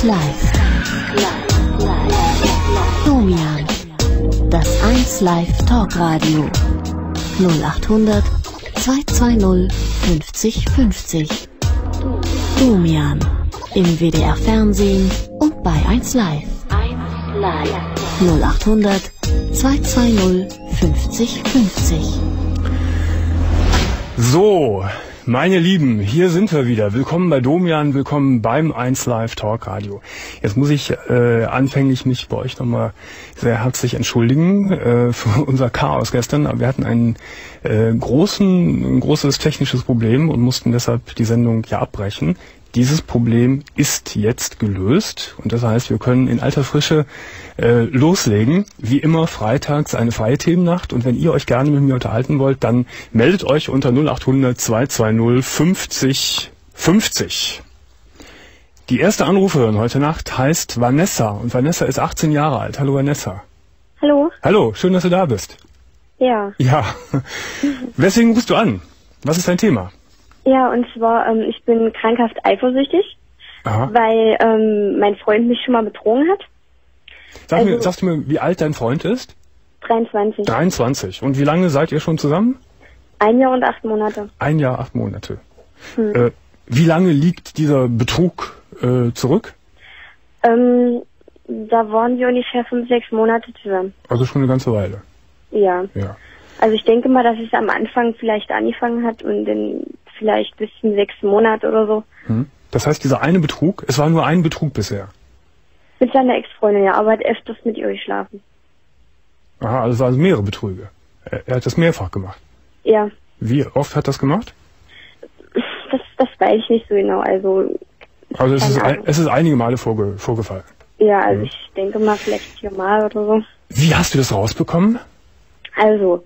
Live. Domian. Das 1 Live Talkradio. 0800 220 50 50. Domian. Im WDR Fernsehen und bei 1 Live. 0800 220 50 50. So, meine Lieben, hier sind wir wieder. Willkommen bei Domian, willkommen beim 1 Live Talkradio. Jetzt muss ich anfänglich mich bei euch nochmal sehr herzlich entschuldigen für unser Chaos gestern. Aber wir hatten ein großes technisches Problem und mussten deshalb die Sendung ja abbrechen. Dieses Problem ist jetzt gelöst und das heißt, wir können in alter Frische loslegen. Wie immer freitags eine freie Themennacht und wenn ihr euch gerne mit mir unterhalten wollt, dann meldet euch unter 0800 220 50 50. Die erste Anruferin heute Nacht heißt Vanessa und Vanessa ist 18 Jahre alt. Hallo Vanessa. Hallo. Hallo, schön, dass du da bist. Ja. Ja. Weswegen rufst du an? Was ist dein Thema? Ja, und zwar, ich bin krankhaft eifersüchtig, weil mein Freund mich schon mal betrogen hat. Sagst du mir, wie alt dein Freund ist? 23. 23. Und wie lange seid ihr schon zusammen? 1 Jahr und 8 Monate. 1 Jahr, 8 Monate. Wie lange liegt dieser Betrug zurück? Da waren wir ungefähr 5, 6 Monate zusammen. Also schon eine ganze Weile. Ja. Ja. Also ich denke mal, dass es am Anfang vielleicht angefangen hat und dann vielleicht bis zum 6. Monat oder so. Das heißt, dieser eine Betrug, es war nur ein Betrug bisher? Mit seiner Ex-Freundin, ja, aber er hat öfters mit ihr geschlafen. Aha, also es waren mehrere Betrüge. Er hat das mehrfach gemacht? Ja. Wie oft hat das gemacht? Das weiß ich nicht so genau, also es ist einige Male vorgefallen? Ja, also ich denke mal vielleicht 4 Mal oder so. Wie hast du das rausbekommen? Also,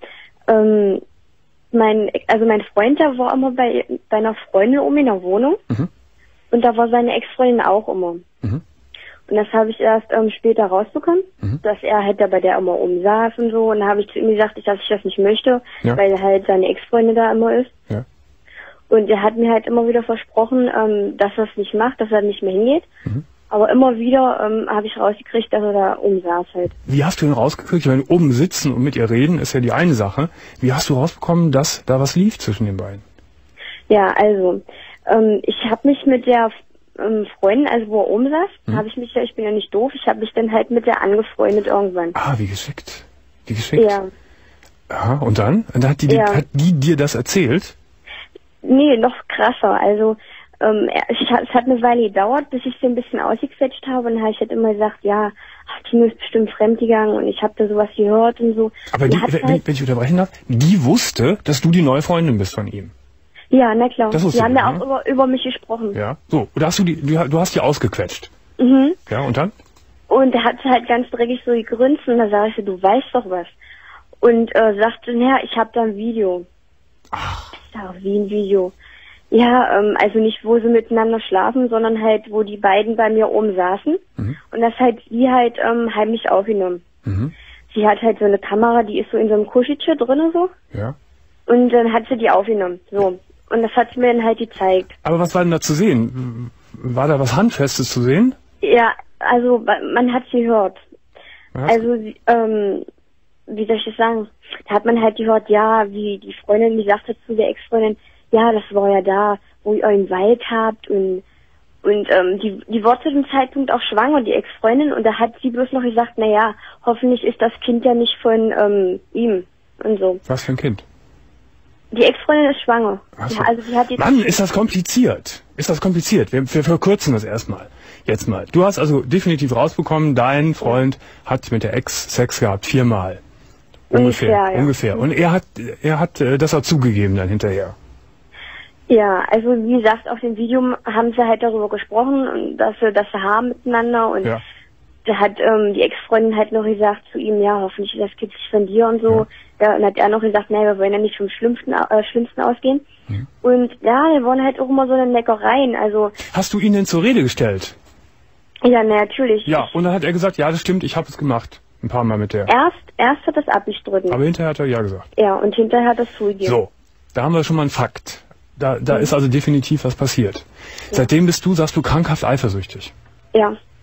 mein Freund, der war immer bei einer Freundin in der Wohnung. Und da war seine Ex-Freundin auch immer. Und das habe ich erst später rausbekommen, dass er halt da bei der immer saß und so. Und da habe ich zu ihm gesagt, dass ich das nicht möchte, weil halt seine Ex-Freundin da immer ist. Ja. Und er hat mir halt immer wieder versprochen, dass er es nicht macht, dass er nicht mehr hingeht. Aber immer wieder habe ich rausgekriegt, dass er da saß halt. Wie hast du denn rausgekriegt? Wenn oben sitzen und mit ihr reden, ist ja die eine Sache. Wie hast du rausbekommen, dass da was lief zwischen den beiden? Ja, also, ich habe mich mit der Freundin, also wo er oben saß, ich bin ja nicht doof, ich habe mich dann halt mit der angefreundet irgendwann. Ah, wie geschickt. Wie geschickt. Ja. Aha, und dann? Und hat die dir das erzählt? Nee, noch krasser. Also, es hat eine Weile gedauert, bis ich sie ein bisschen ausgequetscht habe und dann habe ich halt immer gesagt, ja, Tino ist bestimmt fremdgegangen und ich habe da sowas gehört und so. Aber wenn ich unterbrechen darf, die wusste, dass du die neue Freundin bist von ihm? Ja, na klar. Die haben ja auch über mich gesprochen. Ja, so. Oder du hast die ausgequetscht? Ja, und dann? Und er hat halt ganz dreckig so gegrünzt und da sag ich so, du weißt doch was. Und sagte, ja, ich habe da ein Video. Ach. Ich sag, wie ein Video? Ja, also nicht, wo sie miteinander schlafen, sondern halt, wo die beiden bei mir oben saßen. Und das halt sie halt heimlich aufgenommen. Sie hat halt so eine Kamera, die ist so in so einem Kuscheltier drin so. Ja. Und dann hat sie die aufgenommen. So. Und das hat sie mir dann halt gezeigt. Aber was war denn da zu sehen? War da was Handfestes zu sehen? Ja, also man hat sie gehört. Was? Also, wie soll ich das sagen? Da hat man halt gehört, ja, wie die Freundin gesagt hat zu der Ex-Freundin, ja, das war ja da, wo ihr einen Wald habt und die war zu dem Zeitpunkt auch schwanger, die Ex-Freundin, und da hat sie bloß noch gesagt, naja, hoffentlich ist das Kind ja nicht von ihm und so. Was für ein Kind? Die Ex-Freundin ist schwanger. So. Ja, also sie hat Mann, ist das kompliziert. Wir verkürzen das erstmal. Jetzt mal. Du hast also definitiv rausbekommen, dein Freund hat mit der Ex Sex gehabt, 4 Mal. Ungefähr. Und er hat das auch zugegeben dann hinterher. Ja, also wie gesagt, auf dem Video haben sie halt darüber gesprochen, und dass sie haben miteinander, und da hat die Ex-Freundin halt noch gesagt zu ihm, ja, hoffentlich ist das Kind nicht von dir und so. Ja, und hat er noch gesagt, nein, wir wollen ja nicht vom Schlimmsten ausgehen. Und ja, da waren halt auch immer so eine Neckereien, also... Hast du ihn denn zur Rede gestellt? Ja, natürlich. Ja, und dann hat er gesagt, ja, das stimmt, ich habe es gemacht. Ein paar Mal mit der. Erst hat er es abgestritten. Aber hinterher hat er ja gesagt. Ja, und hinterher hat er es zugegeben. So, da haben wir schon mal einen Fakt. Da ist also definitiv was passiert. Ja. Seitdem sagst du, krankhaft eifersüchtig. Ja.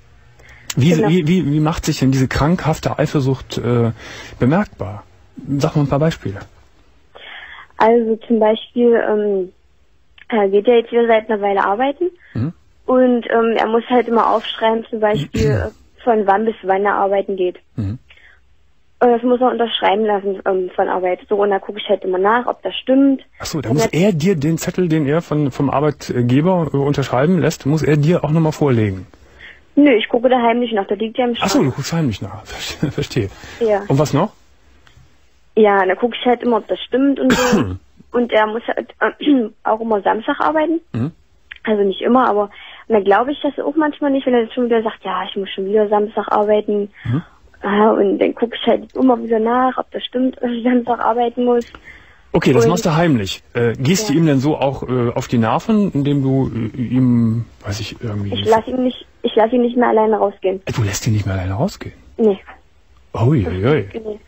Wie macht sich denn diese krankhafte Eifersucht bemerkbar? Sag mal ein paar Beispiele. Also zum Beispiel geht er jetzt wieder seit einer Weile arbeiten und er muss halt immer aufschreiben, zum Beispiel von wann bis wann er arbeiten geht. Und das muss er unterschreiben lassen von Arbeit. So, und da gucke ich halt immer nach, ob das stimmt. Ach so, da muss er dir den Zettel, den er vom Arbeitgeber unterschreiben lässt, muss er dir auch nochmal vorlegen? Nö, ich gucke da heimlich nach, da liegt ja im Schrank. Ach so, du guckst heimlich nach, verstehe. Ja. Und was noch? Ja, da gucke ich halt immer, ob das stimmt und so. Und er muss halt auch immer Samstag arbeiten. Also nicht immer, aber und dann glaube ich das auch manchmal nicht, wenn er schon wieder sagt, ja, ich muss schon wieder Samstag arbeiten. Und dann gucke ich halt immer wieder nach, ob das stimmt, dass ich Samstag arbeiten muss. Okay, das machst du heimlich. Gehst du ihm denn so auch auf die Nerven, indem du ihm, weiß ich, irgendwie... Ich lasse ihn nicht mehr alleine rausgehen. Du lässt ihn nicht mehr alleine rausgehen? Nee. Uiuiui. Nee.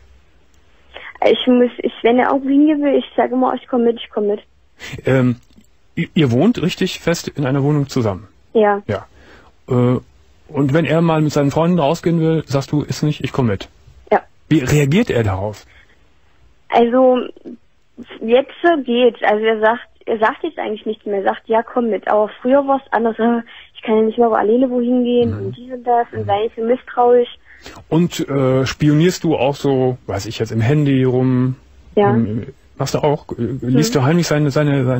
Wenn er irgendwo hingehen will, ich sage immer, ich komme mit. Ihr wohnt richtig fest in einer Wohnung zusammen? Ja. Ja. Und wenn er mal mit seinen Freunden rausgehen will, sagst du, ist nicht, ich komme mit. Ja. Wie reagiert er darauf? Also, jetzt geht's. Also er sagt jetzt eigentlich nichts mehr. Er sagt, ja, komm mit. Aber früher war es anders. Ich kann ja nicht mal alleine wohin gehen und dies und das und sei so misstrauisch. Und spionierst du auch so, weiß ich jetzt, im Handy rum? Ja. Machst du auch? Liest du heimlich seine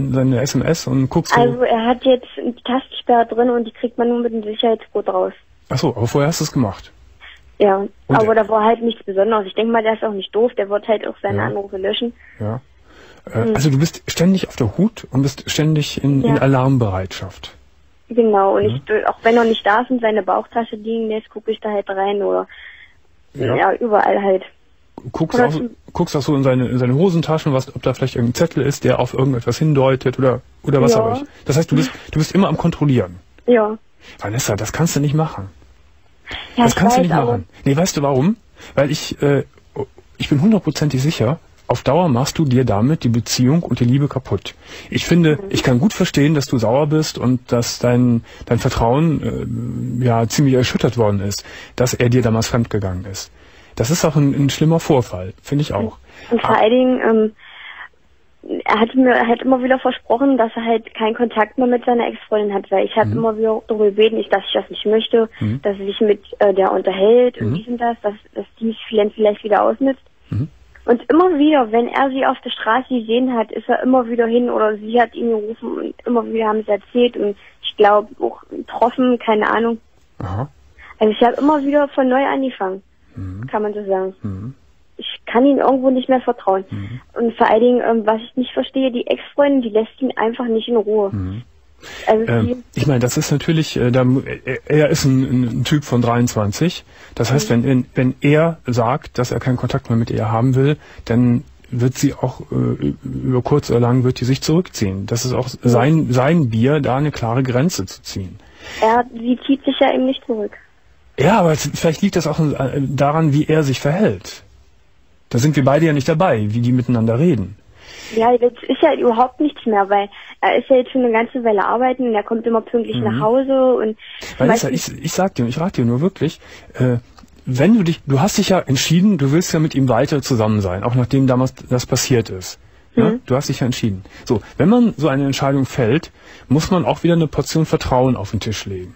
SMS und guckst du? Also er hat jetzt die Tastensperre drin und die kriegt man nur mit dem Sicherheitscode raus. Ach so, aber vorher hast du es gemacht? Ja, aber da war halt nichts Besonderes. Ich denke mal, der ist auch nicht doof, der wird halt auch seine Anrufe löschen. Ja. Also du bist ständig auf der Hut und bist ständig in Alarmbereitschaft. Genau, und auch wenn er nicht da ist und seine Bauchtasche liegen lässt, gucke ich da halt rein oder überall halt. Guckst auch so in seine Hosentaschen, ob da vielleicht irgendein Zettel ist, der auf irgendetwas hindeutet oder was auch immer. Das heißt, du bist immer am Kontrollieren. Ja. Vanessa, das kannst du nicht machen. Ja, das kannst du nicht machen. Nee, weißt du warum? Weil ich bin 100%ig sicher, auf Dauer machst du dir damit die Beziehung und die Liebe kaputt. Ich finde, ich kann gut verstehen, dass du sauer bist und dass dein Vertrauen ziemlich erschüttert worden ist, dass er dir damals fremdgegangen ist. Das ist auch ein schlimmer Vorfall, finde ich auch. Und vor allen Dingen, er hat mir halt immer wieder versprochen, dass er halt keinen Kontakt mehr mit seiner Ex-Freundin hat, weil ich habe immer wieder darüber gebeten, dass ich das nicht möchte, dass er sich mit der unterhält und dies und das, dass die mich vielleicht wieder ausnutzt. Und immer wieder, wenn er sie auf der Straße gesehen hat, ist er immer wieder hin oder sie hat ihn gerufen und immer wieder haben sie erzählt und ich glaube auch getroffen, keine Ahnung. Aha. Also ich habe immer wieder von neu angefangen, kann man so sagen. Ich kann ihm irgendwo nicht mehr vertrauen. Und vor allen Dingen, was ich nicht verstehe, die Ex-Freundin, die lässt ihn einfach nicht in Ruhe. Also ich meine, das ist natürlich, er ist ein Typ von 23. Das heißt, wenn er sagt, dass er keinen Kontakt mehr mit ihr haben will, dann wird sie auch über kurz oder lang wird die sich zurückziehen. Das ist auch sein Bier, da eine klare Grenze zu ziehen. Sie zieht sich ja eben nicht zurück. Ja, aber vielleicht liegt das auch daran, wie er sich verhält. Da sind wir beide ja nicht dabei, wie die miteinander reden. Ja, jetzt ist ja überhaupt nichts mehr, weil er ist ja jetzt schon eine ganze Weile arbeiten und er kommt immer pünktlich nach Hause und... Vanessa, ich rate dir nur wirklich, wenn du hast dich ja entschieden, du willst ja mit ihm weiter zusammen sein, auch nachdem damals das passiert ist. Ja? Du hast dich ja entschieden. So, wenn man so eine Entscheidung fällt, muss man auch wieder eine Portion Vertrauen auf den Tisch legen.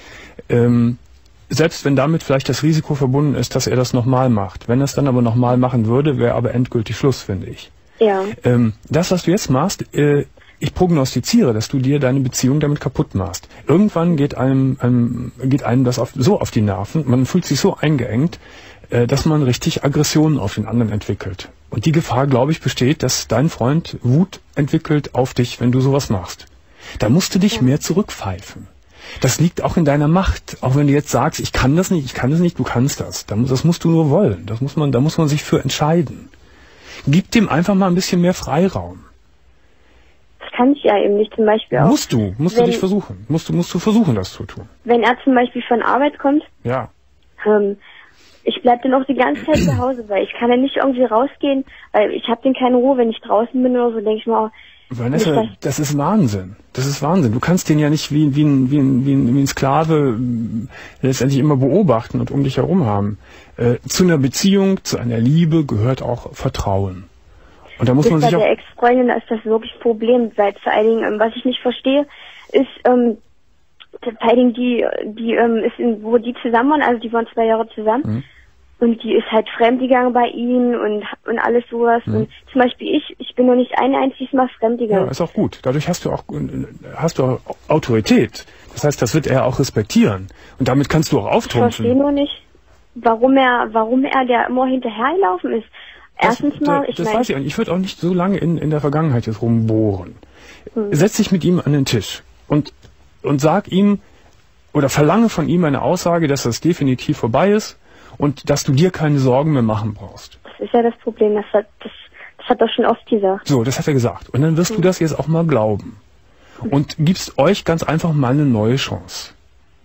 Selbst wenn damit vielleicht das Risiko verbunden ist, dass er das nochmal macht. Wenn er es dann aber nochmal machen würde, wäre aber endgültig Schluss, finde ich. Ja. Das, was du jetzt machst, ich prognostiziere, dass du dir deine Beziehung damit kaputt machst. Irgendwann geht einem das so auf die Nerven, man fühlt sich so eingeengt, dass man richtig Aggressionen auf den anderen entwickelt. Und die Gefahr, glaube ich, besteht, dass dein Freund Wut entwickelt auf dich, wenn du sowas machst. Da musst du dich mehr zurückpfeifen. Das liegt auch in deiner Macht. Auch wenn du jetzt sagst, ich kann das nicht, du kannst das. Das musst du nur wollen. Da muss man sich für entscheiden. Gib dem einfach mal ein bisschen mehr Freiraum. Das kann ich ja eben nicht, zum Beispiel auch. Musst du dich versuchen. Musst du versuchen, das zu tun. Wenn er zum Beispiel von Arbeit kommt, ja. Ich bleib dann auch die ganze Zeit zu Hause, weil ich kann ja nicht irgendwie rausgehen, weil ich habe dann keine Ruhe, wenn ich draußen bin oder so, denke ich mir, Vanessa, das ist Wahnsinn. Das ist Wahnsinn. Du kannst den ja nicht wie ein Sklave letztendlich immer beobachten und um dich herum haben. Zu einer Beziehung, zu einer Liebe gehört auch Vertrauen. Und da muss man sich auch... Bei der Ex-Freundin ist das wirklich ein Problem, weil vor allen Dingen, was ich nicht verstehe, ist, vor allen Dingen wo die zusammen waren, also die waren 2 Jahre zusammen, und die ist halt fremdgegangen bei ihnen und alles sowas. Und zum Beispiel ich bin noch nicht ein einziges Mal fremdgegangen. Ja, ist auch gut. Dadurch hast du auch Autorität. Das heißt, das wird er auch respektieren. Und damit kannst du auch auftrumpfen. Ich verstehe nur nicht, warum er der immer hinterhergelaufen ist. Erstens mal, das weiß ich auch nicht. Ich würde auch nicht so lange in der Vergangenheit jetzt rumbohren. Setz dich mit ihm an den Tisch und sag ihm oder verlange von ihm eine Aussage, dass das definitiv vorbei ist und dass du dir keine Sorgen mehr machen brauchst. Das ist ja das Problem, das hat er schon oft gesagt. So, das hat er gesagt. Und dann wirst du das jetzt auch mal glauben. Und gibst euch ganz einfach mal eine neue Chance.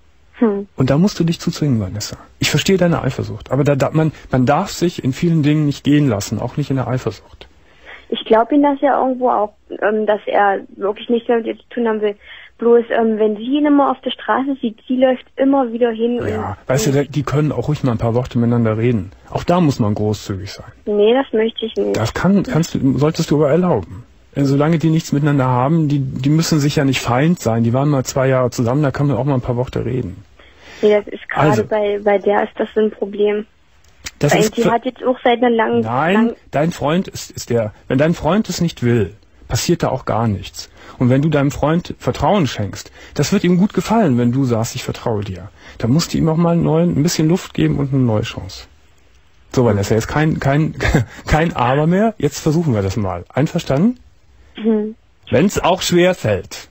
Und da musst du dich zu zwingen, Vanessa. Ich verstehe deine Eifersucht, aber man darf sich in vielen Dingen nicht gehen lassen, auch nicht in der Eifersucht. Ich glaube ihm das ja irgendwo auch, dass er wirklich nichts damit zu tun haben will. Bloß, wenn sie ihn immer auf der Straße sieht, sie läuft immer wieder hin. Ja, weißt du, die können auch ruhig mal ein paar Worte miteinander reden. Auch da muss man großzügig sein. Nee, das möchte ich nicht. Das solltest du aber erlauben. Solange die nichts miteinander haben, die müssen sich ja nicht Feind sein. Die waren mal 2 Jahre zusammen, da kann man auch mal ein paar Worte reden. Nee, das ist gerade bei der ist das so ein Problem. Die hat jetzt auch seit einer langen... Nein, dein Freund ist der... Wenn dein Freund es nicht will, passiert da auch gar nichts. Und wenn du deinem Freund Vertrauen schenkst, das wird ihm gut gefallen, wenn du sagst, ich vertraue dir. Dann musst du ihm auch mal ein bisschen Luft geben und eine neue Chance. So, weil das ist ja jetzt kein Aber mehr. Jetzt versuchen wir das mal. Einverstanden? Wenn es auch schwer fällt.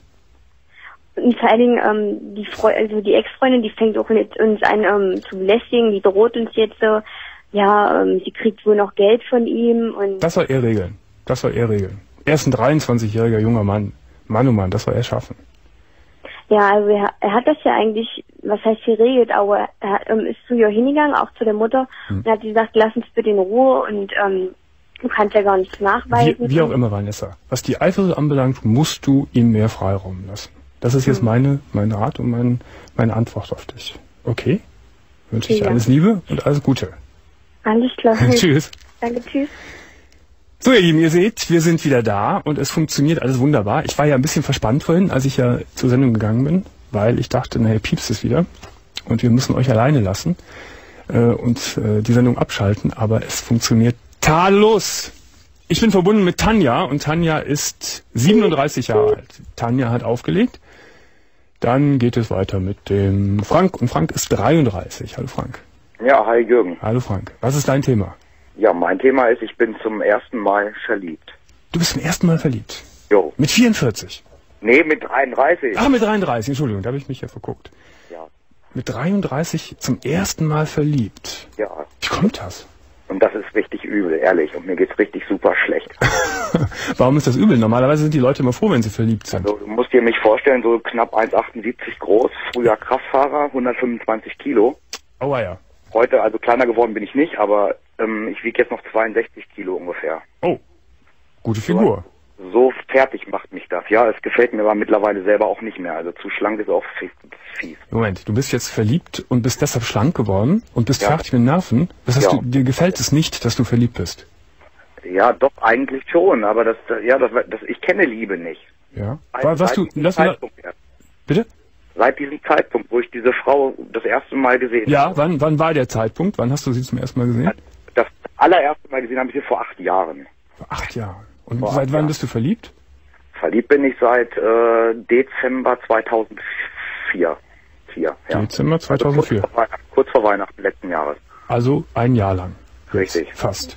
Und vor allen Dingen, die Ex-Freundin, die fängt auch mit uns an zu belästigen, die droht uns jetzt so, sie kriegt wohl noch Geld von ihm und... Das soll er regeln. Er ist ein 23-jähriger junger Mann. Mann, oh Mann, das soll er schaffen. Ja, also er hat das ja eigentlich, was heißt geregelt, aber er ist zu ihr hingegangen, auch zu der Mutter, und hat gesagt, lass uns bitte in Ruhe und du kannst ja gar nichts nachweisen. Wie auch immer, Vanessa. Was die Eifersucht anbelangt, musst du ihm mehr Freiraum lassen. Das ist jetzt mein Rat und meine Antwort auf dich. Okay? Wünsche ich dir alles Liebe und alles Gute. Alles klar. Tschüss. Danke, tschüss. So, ihr Lieben, ihr seht, wir sind wieder da und es funktioniert alles wunderbar. Ich war ja ein bisschen verspannt vorhin, als ich ja zur Sendung gegangen bin, weil ich dachte, naja, piepst es wieder und wir müssen euch alleine lassen und die Sendung abschalten, aber es funktioniert tadellos. Ich bin verbunden mit Tanja und Tanja ist 37 Jahre alt. Tanja hat aufgelegt. Dann geht es weiter mit dem Frank und Frank ist 33. Hallo Frank. Ja, hi Jürgen. Hallo Frank. Was ist dein Thema? Ja, mein Thema ist, ich bin zum ersten Mal verliebt. Du bist zum ersten Mal verliebt? Jo. Mit 44? Nee, mit 33. Ach, mit 33, Entschuldigung, da habe ich mich ja verguckt. Ja. Mit 33 zum ersten Mal verliebt? Ja. Wie kommt das? Und das ist richtig übel, ehrlich. Und mir geht's richtig super schlecht. Warum ist das übel? Normalerweise sind die Leute immer froh, wenn sie verliebt sind. Also, du musst dir mich vorstellen, so knapp 1,78 groß, früher Kraftfahrer, 125 Kilo. Oh ja. Heute, also kleiner geworden bin ich nicht, aber ich wiege jetzt noch 62 Kilo ungefähr. Oh, gute Figur. So fertig macht mich das. Ja, es gefällt mir aber mittlerweile selber auch nicht mehr. Also zu schlank ist auch fies. Moment, du bist jetzt verliebt und bist deshalb schlank geworden und bist fertig mit Nerven. Das heißt, dir gefällt es nicht, dass du verliebt bist? Ja, doch, eigentlich schon, aber ich kenne Liebe nicht. Ja. Bitte? Seit diesem Zeitpunkt, wo ich diese Frau das erste Mal gesehen habe. Ja, wann war der Zeitpunkt? Wann hast du sie zum ersten Mal gesehen? Das allererste Mal gesehen habe ich sie vor 8 Jahren. Vor 8 Jahren. Und seit wann bist du verliebt? Verliebt bin ich seit Dezember 2004. Dezember 2004. Also kurz vor Weihnachten letzten Jahres. Also ein Jahr lang. Richtig. Fast.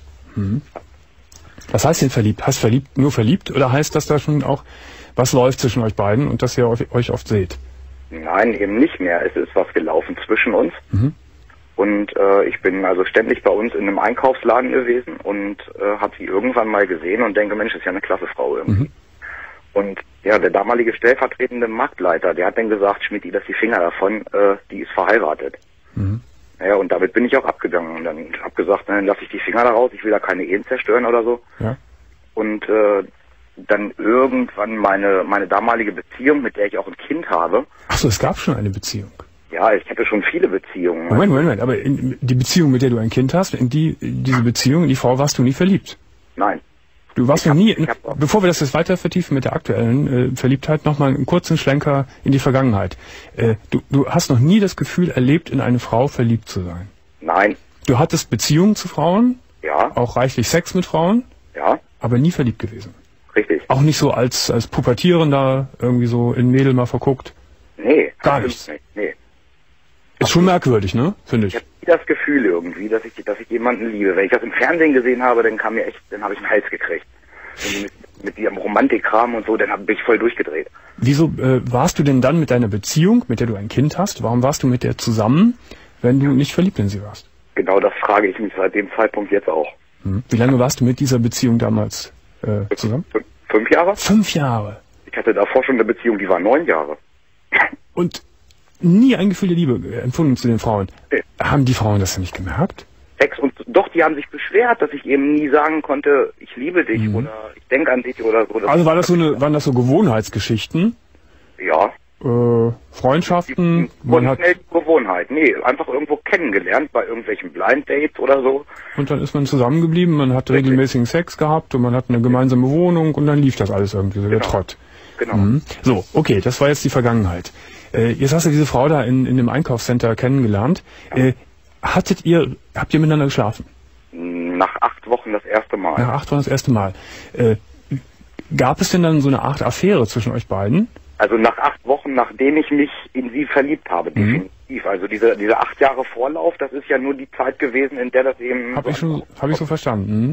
Was heißt denn verliebt? Heißt verliebt nur verliebt oder heißt das da schon auch, was läuft zwischen euch beiden und dass ihr euch oft seht? Nein, eben nicht mehr. Es ist was gelaufen zwischen uns. Und ich bin also ständig bei uns in einem Einkaufsladen gewesen und habe sie irgendwann mal gesehen und denke, Mensch, das ist ja eine klasse Frau irgendwie. Und ja, der damalige stellvertretende Marktleiter, der hat dann gesagt, Schmidti, lass die Finger davon, die ist verheiratet. Ja, und damit bin ich auch abgegangen. Und dann habe gesagt, dann lasse ich die Finger da raus, ich will da keine Ehen zerstören oder so. Ja. Und dann irgendwann meine damalige Beziehung, mit der ich auch ein Kind habe. Ach so, es gab schon eine Beziehung. Ja, ich hatte schon viele Beziehungen. Moment, aber in die Beziehung, mit der du ein Kind hast, in diese Beziehung, in die Frau warst du nie verliebt? Nein. Du warst noch nie, bevor wir das jetzt weiter vertiefen mit der aktuellen Verliebtheit, nochmal einen kurzen Schlenker in die Vergangenheit. Du hast noch nie das Gefühl erlebt, in eine Frau verliebt zu sein? Nein. Du hattest Beziehungen zu Frauen? Ja. Auch reichlich Sex mit Frauen? Ja. Aber nie verliebt gewesen? Richtig. Auch nicht so als Pubertierender irgendwie so in Mädel mal verguckt? Nee. Gar nichts? Nicht. Nee. Ist schon merkwürdig, ne? Finde ich. Ich habe nie das Gefühl irgendwie, dass ich jemanden liebe. Wenn ich das im Fernsehen gesehen habe, dann habe ich einen Hals gekriegt. Mit ihrem Romantikkram und so, dann bin ich voll durchgedreht. Wieso warst du denn dann mit deiner Beziehung, mit der du ein Kind hast, warum warst du mit der zusammen, wenn du nicht verliebt in sie warst? Genau, das frage ich mich seit dem Zeitpunkt jetzt auch. Wie lange warst du mit dieser Beziehung damals zusammen? 5 Jahre? 5 Jahre. Ich hatte davor schon eine Beziehung, die war 9 Jahre. Und nie ein Gefühl der Liebe empfunden zu den Frauen. Nee. Haben die Frauen das nicht gemerkt? Doch, die haben sich beschwert, dass ich eben nie sagen konnte, ich liebe dich oder ich denke an dich oder so. Also waren das so Gewohnheitsgeschichten? Ja. Freundschaften? Man hat schnell die Gewohnheit. Nee, einfach irgendwo kennengelernt bei irgendwelchen Blind Dates oder so. Und dann ist man zusammengeblieben, man hat regelmäßigen Sex gehabt und man hat eine gemeinsame Wohnung und dann lief das alles irgendwie so der Trott. Genau. So, okay, das war jetzt die Vergangenheit. Jetzt hast du diese Frau da in dem Einkaufscenter kennengelernt. Ja. Habt ihr miteinander geschlafen? Nach 8 Wochen das erste Mal. Nach 8 Wochen das erste Mal. Gab es denn dann so eine Art Affäre zwischen euch beiden? Also nach 8 Wochen, nachdem ich mich in sie verliebt habe, definitiv. Also diese 8 Jahre Vorlauf, das ist ja nur die Zeit gewesen, in der das eben... Hab ich so verstanden.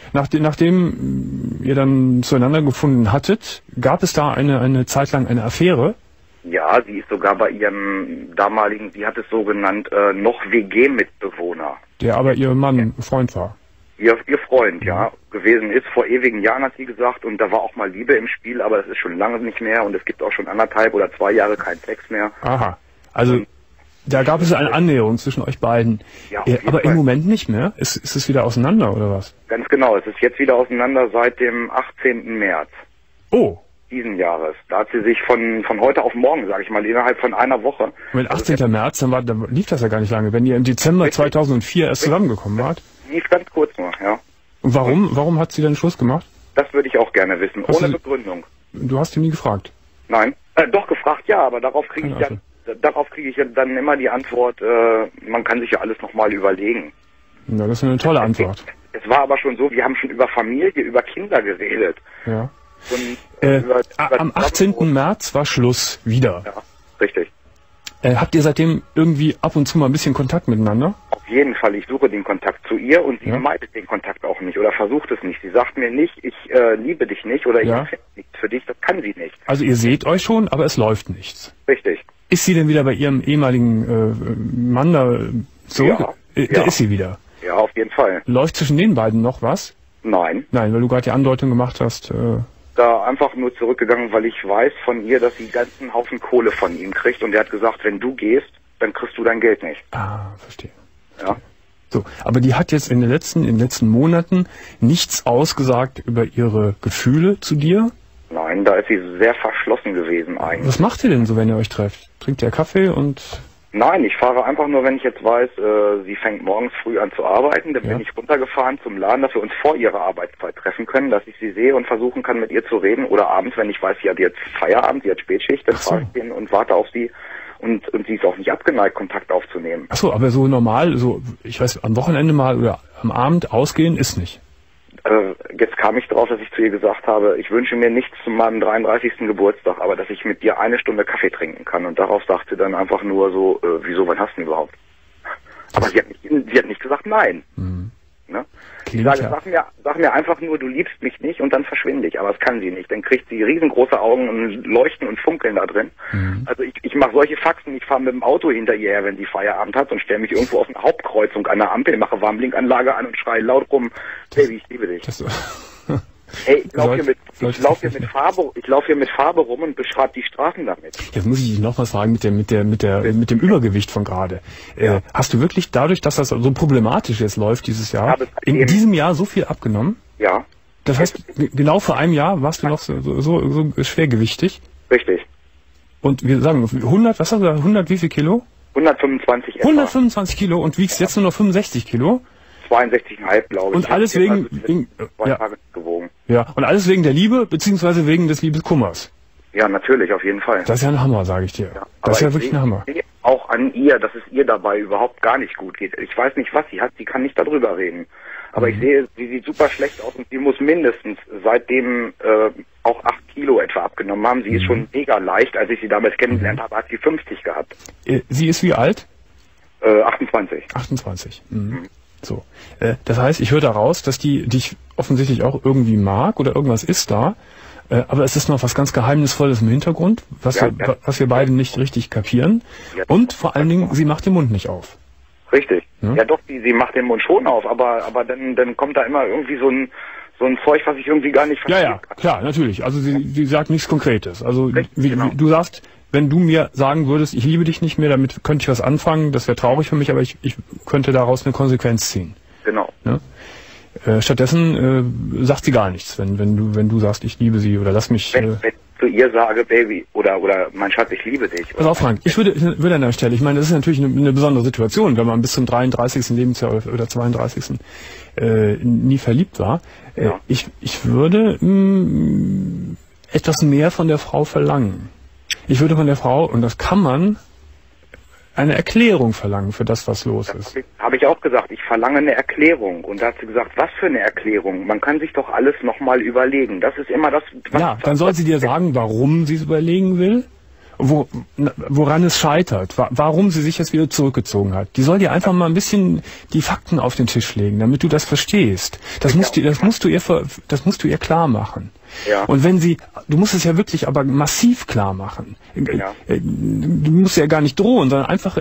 Nachdem ihr dann zueinander gefunden hattet, gab es da eine Zeit lang eine Affäre? Ja, sie ist sogar bei ihrem damaligen, sie hat es so genannt, noch WG-Mitbewohner. Der aber ihr Mann, Freund war. Ihr Freund, ja, gewesen ist. Vor ewigen Jahren hat sie gesagt, und da war auch mal Liebe im Spiel, aber das ist schon lange nicht mehr und es gibt auch schon 1,5 oder 2 Jahre keinen Sex mehr. Aha, also da gab es eine Annäherung zwischen euch beiden. Ja, aber im Moment nicht mehr? Ist es wieder auseinander oder was? Ganz genau, es ist jetzt wieder auseinander seit dem 18. März. Oh. Diesen Jahres. Da hat sie sich von heute auf morgen, sage ich mal, innerhalb von einer Woche. Mit 18. März, dann lief das ja gar nicht lange, wenn ihr im Dezember 2004 erst zusammengekommen wart. Lief ganz kurz nur, ja. Und warum hat sie dann Schluss gemacht? Das würde ich auch gerne wissen, ohne Begründung. Du hast sie nie gefragt? Nein. Doch gefragt, ja, aber darauf kriege ich dann immer die Antwort, man kann sich ja alles nochmal überlegen. Ja, das ist eine tolle Antwort. Es war aber schon so, wir haben schon über Familie, über Kinder geredet. Ja. Am 18. März war Schluss wieder. Ja, richtig. Habt ihr seitdem irgendwie ab und zu mal ein bisschen Kontakt miteinander? Auf jeden Fall, ich suche den Kontakt zu ihr und sie meidet den Kontakt auch nicht oder versucht es nicht. Sie sagt mir nicht, ich liebe dich nicht oder ich empfinde nichts für dich, das kann sie nicht. Also ihr seht euch schon, aber es läuft nichts. Richtig. Ist sie denn wieder bei ihrem ehemaligen Mann da zurück? Ja. Da ist sie wieder. Ja, auf jeden Fall. Läuft zwischen den beiden noch was? Nein. Nein, weil du gerade die Andeutung gemacht hast. Da einfach nur zurückgegangen, weil ich weiß von ihr, dass sie einen ganzen Haufen Kohle von ihm kriegt und er hat gesagt, wenn du gehst, dann kriegst du dein Geld nicht. Ah, verstehe. Ja. So, aber die hat jetzt in den letzten Monaten nichts ausgesagt über ihre Gefühle zu dir? Nein, da ist sie sehr verschlossen gewesen eigentlich. Was macht ihr denn so, wenn ihr euch trefft? Trinkt ihr Kaffee und... Nein, ich fahre einfach nur, wenn ich jetzt weiß, sie fängt morgens früh an zu arbeiten, dann bin ich runtergefahren zum Laden, dass wir uns vor ihrer Arbeitszeit treffen können, dass ich sie sehe und versuchen kann, mit ihr zu reden. Oder abends, wenn ich weiß, sie hat jetzt Feierabend, sie hat Spätschicht, dann fahre ich hin und warte auf sie. Und sie ist auch nicht abgeneigt, Kontakt aufzunehmen. Ach so, aber so normal, so, ich weiß, am Wochenende mal oder am Abend ausgehen ist nicht. Jetzt kam ich drauf, dass ich zu ihr gesagt habe, ich wünsche mir nichts zu meinem 33. Geburtstag, aber dass ich mit dir 1 Stunde Kaffee trinken kann. Und darauf sagt sie dann einfach nur so, wieso, wann hast du denn überhaupt? Aber sie hat nicht gesagt nein. Ne? Ich sage, sag mir einfach nur, du liebst mich nicht und dann verschwinde ich. Aber das kann sie nicht. Dann kriegt sie riesengroße Augen und leuchten und funkeln da drin. Also ich mache solche Faxen, ich fahre mit dem Auto hinter ihr her, wenn sie Feierabend hat und stelle mich irgendwo auf eine Hauptkreuzung an der Ampel, mache Warnblinkanlage an und schreie laut rum, Baby, ich liebe dich. Hey, ich laufe hier mit Farbe rum und beschreibe die Straßen damit. Jetzt muss ich dich noch was fragen mit dem Übergewicht von gerade. Hast du wirklich dadurch, dass das so problematisch jetzt läuft dieses Jahr, in diesem Jahr so viel abgenommen? Ja. Das heißt, genau vor einem Jahr warst du noch so schwergewichtig? Richtig. Und wir sagen 100, was hast du da, 100 wie viel Kilo? 125 etwa. 125 Kilo und wiegst jetzt nur noch 65 Kilo? 62,5, glaube ich. Und alles wegen 2 Tage gewogen. Ja, und alles wegen der Liebe, beziehungsweise wegen des Liebeskummers. Ja, natürlich, auf jeden Fall. Das ist ja ein Hammer, sage ich dir. Ja, das ist ja wirklich ein Hammer. Ich sehe auch an ihr, dass es ihr dabei überhaupt gar nicht gut geht. Ich weiß nicht, was sie hat. Sie kann nicht darüber reden. Aber ich sehe, sie sieht super schlecht aus und sie muss mindestens seitdem auch 8 Kilo etwa abgenommen haben. Sie ist schon mega leicht. Als ich sie damals kennengelernt habe, hat sie 50 gehabt. Sie ist wie alt? 28. 28. So. Das heißt, ich höre daraus, dass die dich offensichtlich auch irgendwie mag oder irgendwas ist da. Aber es ist noch was ganz Geheimnisvolles im Hintergrund, was wir beide nicht richtig kapieren. Ja, und vor allen Dingen, sie macht den Mund nicht auf. Richtig. Ja doch, sie macht den Mund schon auf, aber dann kommt da immer irgendwie so ein Zeug, was ich irgendwie gar nicht verstehe. Ja, klar, natürlich. Also sie sagt nichts Konkretes. Also Richtig, genau. Du sagst, wenn du mir sagen würdest, ich liebe dich nicht mehr, damit könnte ich was anfangen, das wäre traurig für mich, aber ich könnte daraus eine Konsequenz ziehen. Genau. Ne? Stattdessen sagt sie gar nichts, wenn du sagst, ich liebe sie oder lass mich... Wenn ich zu ihr sage, Baby, oder mein Schatz, ich liebe dich. Pass auf, Frank, ich würde an der Stelle, ich meine, das ist natürlich eine besondere Situation, wenn man bis zum 33. Lebensjahr oder 32. Nie verliebt war. Ja. Ich würde etwas mehr von der Frau verlangen. Ich würde von der Frau, und das kann man, eine Erklärung verlangen für das, was los ist. Habe ich auch gesagt, ich verlange eine Erklärung. Und da hat sie gesagt, was für eine Erklärung? Man kann sich doch alles nochmal überlegen. Das ist immer das... Dann soll sie dir sagen, warum sie es überlegen will, woran es scheitert, warum sie sich jetzt wieder zurückgezogen hat. Die soll dir einfach mal ein bisschen die Fakten auf den Tisch legen, damit du das verstehst. Das musst du ihr klar machen. Ja. Und du musst es ja wirklich aber massiv klar machen. Ja. Du musst ja gar nicht drohen, sondern einfach,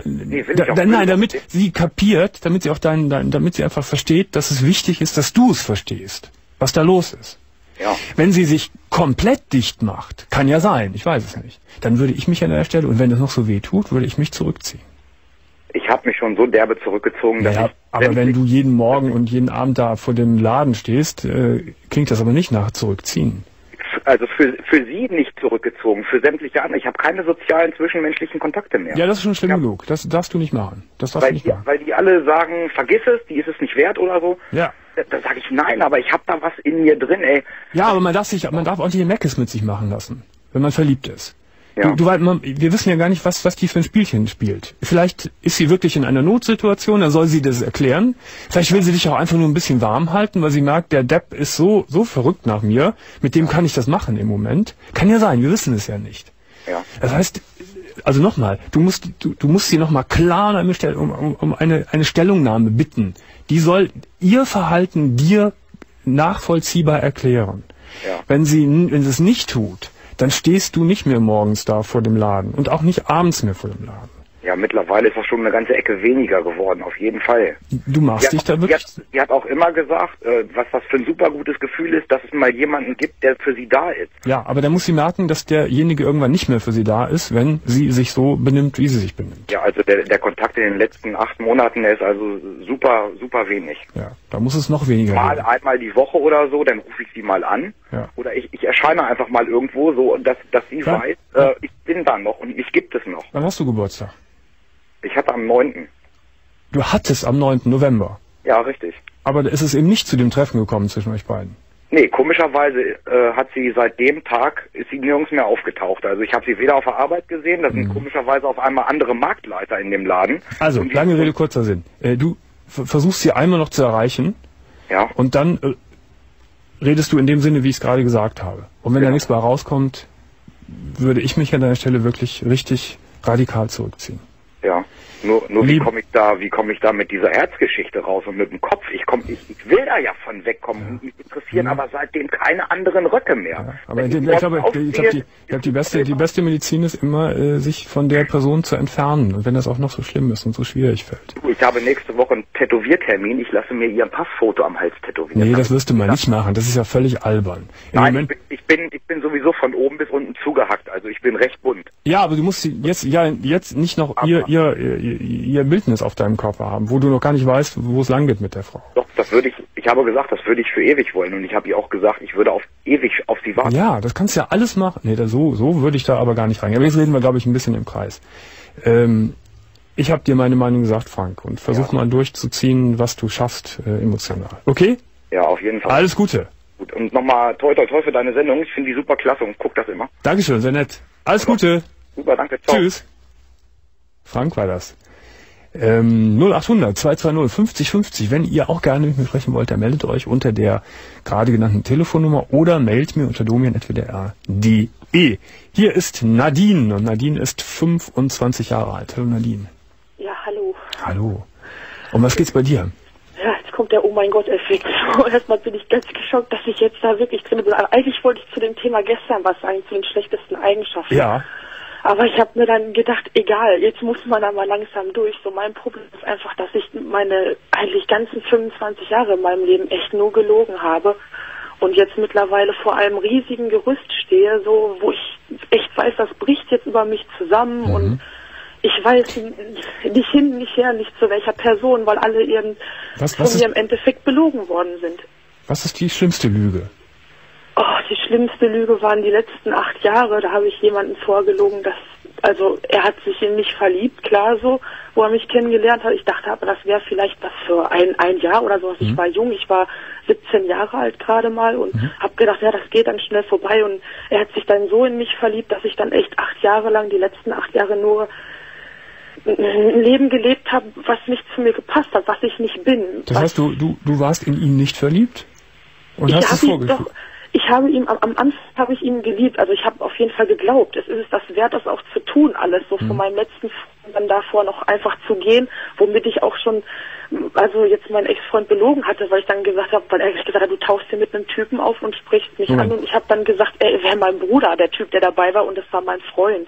damit sie kapiert, damit sie auch damit sie einfach versteht, dass es wichtig ist, dass du es verstehst, was da los ist. Ja. Wenn sie sich komplett dicht macht, kann ja sein, ich weiß es nicht, dann würde ich mich an der Stelle, und wenn es noch so weh tut, würde ich mich zurückziehen. Ich habe mich schon so derbe zurückgezogen, dass aber wenn du jeden Morgen und jeden Abend da vor dem Laden stehst, klingt das aber nicht nach zurückziehen. Also für sie nicht zurückgezogen, für sämtliche andere. Ich habe keine sozialen zwischenmenschlichen Kontakte mehr. Ja, das ist schon schlimm genug. Das darfst du nicht machen. Weil die alle sagen, vergiss es, die ist es nicht wert oder so. Ja. Da sage ich nein, aber ich habe da was in mir drin, ey. Ja, aber man darf auch nicht den Meckes mit sich machen lassen, wenn man verliebt ist. Ja. Wir wissen ja gar nicht, was die für ein Spielchen spielt. Vielleicht ist sie wirklich in einer Notsituation, dann soll sie das erklären. Vielleicht will sie dich auch einfach nur ein bisschen warm halten, weil sie merkt, der Depp ist so verrückt nach mir, mit dem kann ich das machen im Moment. Kann ja sein, wir wissen es ja nicht. Ja. Das heißt, also nochmal, du musst sie nochmal klar um eine Stellungnahme bitten. Die soll ihr Verhalten dir nachvollziehbar erklären. Ja. Wenn sie es nicht tut, dann stehst du nicht mehr morgens da vor dem Laden und auch nicht abends mehr vor dem Laden. Ja, mittlerweile ist das schon eine ganze Ecke weniger geworden, auf jeden Fall. Du machst dich da wirklich... Sie hat auch immer gesagt, was das für ein super gutes Gefühl ist, dass es mal jemanden gibt, der für sie da ist. Ja, aber dann muss sie merken, dass derjenige irgendwann nicht mehr für sie da ist, wenn sie sich so benimmt, wie sie sich benimmt. Ja, also der Kontakt in den letzten 8 Monaten, der ist also super, super wenig. Ja, da muss es noch weniger werden. Einmal die Woche oder so, dann rufe ich sie mal an. Ja. Oder ich erscheine einfach mal irgendwo so, dass sie weiß, ich bin da noch und mich gibt es noch. Wann hast du Geburtstag? Ich hatte am 9. Du hattest am 9. November? Ja, richtig. Aber ist es eben nicht zu dem Treffen gekommen zwischen euch beiden? Nee, komischerweise hat sie seit dem Tag, ist sie nirgends mehr aufgetaucht. Also ich habe sie weder auf der Arbeit gesehen, da sind komischerweise auf einmal andere Marktleiter in dem Laden. Also, lange Rede, kurzer Sinn. Du versuchst sie einmal noch zu erreichen. Ja. Und dann redest du in dem Sinne, wie ich es gerade gesagt habe. Und wenn da nichts mehr rauskommt, würde ich mich an deiner Stelle wirklich richtig radikal zurückziehen. Ja, nur wie komme ich da mit dieser Herzgeschichte raus und mit dem Kopf? Ich will da ja von wegkommen und mich interessieren aber seitdem keine anderen Röcke mehr. Ja, aber ich glaube, die beste Medizin ist immer, sich von der Person zu entfernen. Und wenn das auch noch so schlimm ist und so schwierig fällt. Ich habe nächste Woche einen Tätowiertermin. Ich lasse mir ihr Passfoto am Hals tätowieren. Nee, das wirst du mal nicht machen. Das ist ja völlig albern. Nein, ich bin sowieso von oben bis unten zugehackt. Also ich bin recht bunt. Ja, aber du musst jetzt nicht noch ihr Bildnis auf deinem Körper haben, wo du noch gar nicht weißt, wo es lang geht mit der Frau. Doch, ich habe gesagt, das würde ich für ewig wollen. Und ich habe ihr auch gesagt, ich würde auf ewig auf sie warten. Ja, das kannst du ja alles machen. Nee, so würde ich da aber gar nicht rein. Aber jetzt reden wir, glaube ich, ein bisschen im Kreis. Ich habe dir meine Meinung gesagt, Frank, und versuch mal durchzuziehen, was du schaffst emotional. Okay? Ja, auf jeden Fall. Alles Gute. Gut, und nochmal toi toi toi für deine Sendung. Ich finde die super klasse und guck das immer. Dankeschön, sehr nett. Alles Gute. Super, danke. Ciao. Tschüss. Frank war das. 0800 220 50 50. Wenn ihr auch gerne mit mir sprechen wollt, dann meldet euch unter der gerade genannten Telefonnummer oder mailt mir unter domian@wdr.de. Hier ist Nadine und Nadine ist 25 Jahre alt. Hallo Nadine. Ja, hallo. Hallo. Um was geht's bei dir? Ja, jetzt kommt der Oh mein Gott-Effekt. Erstmal bin ich ganz geschockt, dass ich jetzt da wirklich drin bin. Aber eigentlich wollte ich zu dem Thema gestern was sagen, zu den schlechtesten Eigenschaften. Ja. Aber ich habe mir dann gedacht, egal, jetzt muss man da mal langsam durch. So, mein Problem ist einfach, dass ich meine eigentlich ganzen 25 Jahre in meinem Leben echt nur gelogen habe und jetzt mittlerweile vor einem riesigen Gerüst stehe, so, wo ich echt weiß, das bricht jetzt über mich zusammen und ich weiß nicht hin, nicht her, nicht zu welcher Person, weil alle von mir im Endeffekt belogen worden sind. Was ist die schlimmste Lüge? Oh, die schlimmste Lüge waren die letzten 8 Jahre. Da habe ich jemanden vorgelogen, er hat sich in mich verliebt, klar so, wo er mich kennengelernt hat. Ich dachte aber, das wäre vielleicht was für ein Jahr oder sowas. Ich war jung, ich war 17 Jahre alt gerade mal und habe gedacht, ja, das geht dann schnell vorbei. Und er hat sich dann so in mich verliebt, dass ich dann echt 8 Jahre lang, die letzten 8 Jahre nur ein Leben gelebt habe, was nicht zu mir gepasst hat, was ich nicht bin. Das heißt, du warst in ihn nicht verliebt? Und hast es vorgeführt? Ich habe ihn, am Anfang habe ich ihn geliebt, also ich habe auf jeden Fall geglaubt, es ist das wert, das auch zu tun, alles so von meinem letzten Freund dann davor noch einfach zu gehen, womit ich auch schon, also jetzt meinen Ex-Freund belogen hatte, weil ich dann gesagt habe, weil er gesagt hat, du tauchst hier mit einem Typen auf und sprichst mich an und ich habe dann gesagt, er wäre mein Bruder, der Typ, der dabei war und das war mein Freund.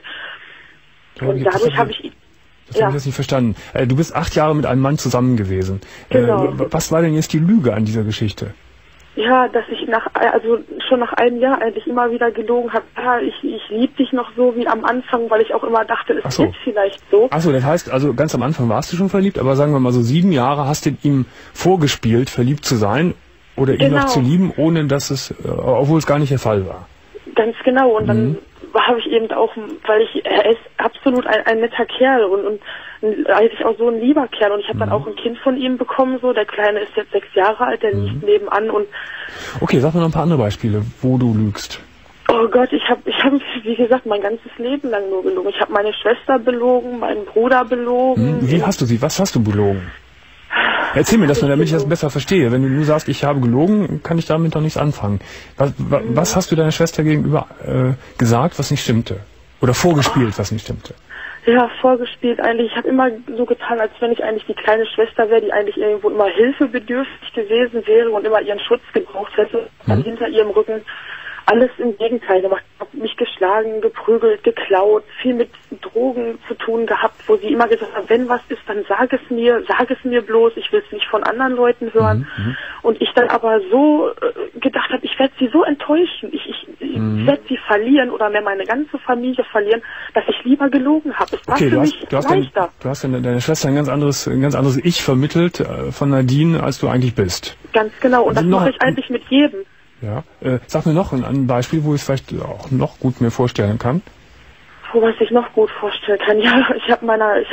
Und dadurch habe ich ihn... Das habe ich jetzt nicht verstanden. Du bist 8 Jahre mit einem Mann zusammen gewesen. Genau. Was war denn jetzt die Lüge an dieser Geschichte? Ja, dass ich schon nach einem Jahr eigentlich immer wieder gelogen habe, ja, ich liebe dich noch so wie am Anfang, weil ich auch immer dachte, es wird vielleicht so. Achso, das heißt, also ganz am Anfang warst du schon verliebt, aber sagen wir mal so 7 Jahre hast du ihm vorgespielt, verliebt zu sein oder ihn noch zu lieben, ohne dass obwohl es gar nicht der Fall war. Ganz genau, und dann habe ich eben auch, weil er ist absolut ein netter Kerl und eigentlich auch so ein lieber Kerl und ich habe dann auch ein Kind von ihm bekommen, so, der Kleine ist jetzt 6 Jahre alt, der liegt nebenan und... Okay, sag mir noch ein paar andere Beispiele, wo du lügst. Oh Gott, ich hab, wie gesagt, mein ganzes Leben lang nur gelogen. Ich habe meine Schwester belogen, meinen Bruder belogen. Wie hast du sie? Was hast du belogen? Erzähl mir das mal, damit ich das besser verstehe. Wenn du nur sagst, ich habe gelogen, kann ich damit doch nichts anfangen. Was hast du deiner Schwester gegenüber gesagt, was nicht stimmte? Oder vorgespielt, was nicht stimmte? Ja, vorgespielt eigentlich. Ich habe immer so getan, als wenn ich eigentlich die kleine Schwester wäre, die eigentlich irgendwo immer hilfebedürftig gewesen wäre und immer ihren Schutz gebraucht hätte. Dann hinter ihrem Rücken alles im Gegenteil gemacht. Ich habe mich geschlagen, geprügelt, geklaut, viel mit Drogen zu tun gehabt, wo sie immer gesagt hat, wenn was ist, dann sag es mir bloß, ich will es nicht von anderen Leuten hören. Und ich dann aber so gedacht habe, ich werde sie so enttäuschen, ich werde sie verlieren oder mehr meine ganze Familie verlieren, dass ich lieber gelogen habe. Es war für mich leichter. Du hast deiner Schwester ein ganz anderes Ich vermittelt von Nadine, als du eigentlich bist. Ganz genau, und das mache ich eigentlich mit jedem. Ja, sag mir noch ein Beispiel, wo ich es vielleicht auch noch gut mir vorstellen kann. Was ich noch gut vorstellen kann, ja, ich habe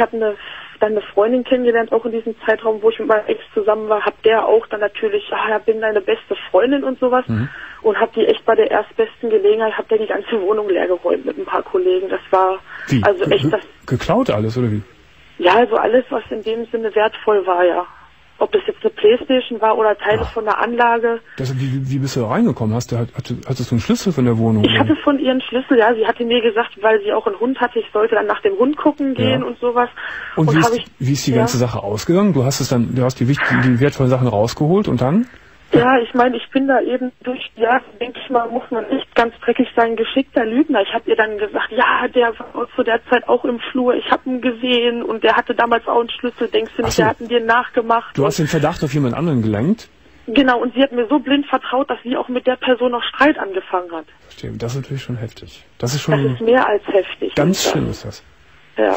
eine Freundin kennengelernt, auch in diesem Zeitraum, wo ich mit meinem Ex zusammen war, hab der auch dann natürlich, bin deine beste Freundin und sowas und hab die echt bei der erstbesten Gelegenheit, hab der die ganze Wohnung leer geräumt mit ein paar Kollegen. Das war also echt das... Geklaut alles, oder wie? Ja, also alles, was in dem Sinne wertvoll war, ja. Ob das jetzt eine Playstation war oder Teile von der Anlage. Wie bist du da reingekommen? Hattest du einen Schlüssel von der Wohnung? Ich hatte von ihr einen Schlüssel, ja. Sie hatte mir gesagt, weil sie auch einen Hund hatte, ich sollte dann nach dem Hund gucken gehen und sowas. Und wie ist die ganze Sache ausgegangen? Du hast die wertvollen Sachen rausgeholt und dann? Ja, ich meine, ich bin da eben durch die Jahre, denke ich mal, muss man nicht ganz dreckig sein, geschickter Lügner. Ich habe ihr dann gesagt, ja, der war zu der Zeit auch im Flur, ich habe ihn gesehen und der hatte damals auch einen Schlüssel, denkst du nicht, der hat ihn dir nachgemacht. Du hast den Verdacht auf jemand anderen gelenkt? Genau, und sie hat mir so blind vertraut, dass sie auch mit der Person noch Streit angefangen hat. Verstehe. Das ist natürlich schon heftig. Das ist mehr als heftig. Ganz schlimm ist das. Ja.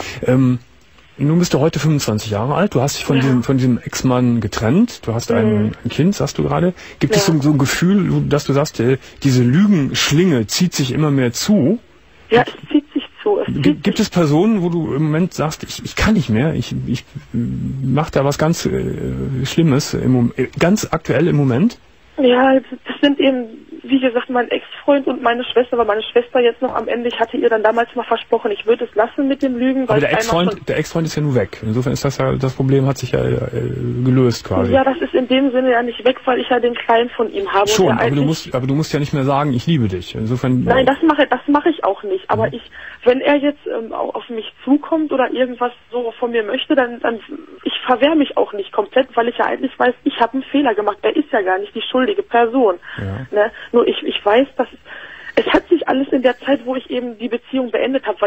Nun bist du heute 25 Jahre alt. Du hast dich von diesem Ex-Mann getrennt. Du hast ein Kind, sagst du gerade. Gibt es so ein Gefühl, dass du sagst, diese Lügenschlinge zieht sich immer mehr zu? Ja, es zieht sich zu. Gibt es Personen, wo du im Moment sagst, ich kann nicht mehr, ich mache da was ganz Schlimmes, ganz aktuell im Moment? Ja, das sind eben, wie gesagt, mein Ex-Freund und meine Schwester, weil meine Schwester jetzt noch am Ende, ich hatte ihr dann damals mal versprochen, ich würde es lassen mit dem Lügen. Aber der Ex-Freund ist ja nur weg. Insofern ist das Problem hat sich ja gelöst quasi. Ja, das ist in dem Sinne ja nicht weg, weil ich ja den Kleinen von ihm habe. Schon, aber du musst ja nicht mehr sagen, ich liebe dich. Insofern. Nein, das mache ich auch nicht. Aber wenn er jetzt auch auf mich zukommt oder irgendwas so von mir möchte, dann ich verwehre mich auch nicht komplett, weil ich ja eigentlich weiß, ich habe einen Fehler gemacht. Er ist ja gar nicht die schuldige Person. Ja. Ne? Nur ich weiß, dass es hat sich alles in der Zeit, wo ich eben die Beziehung beendet habe, weil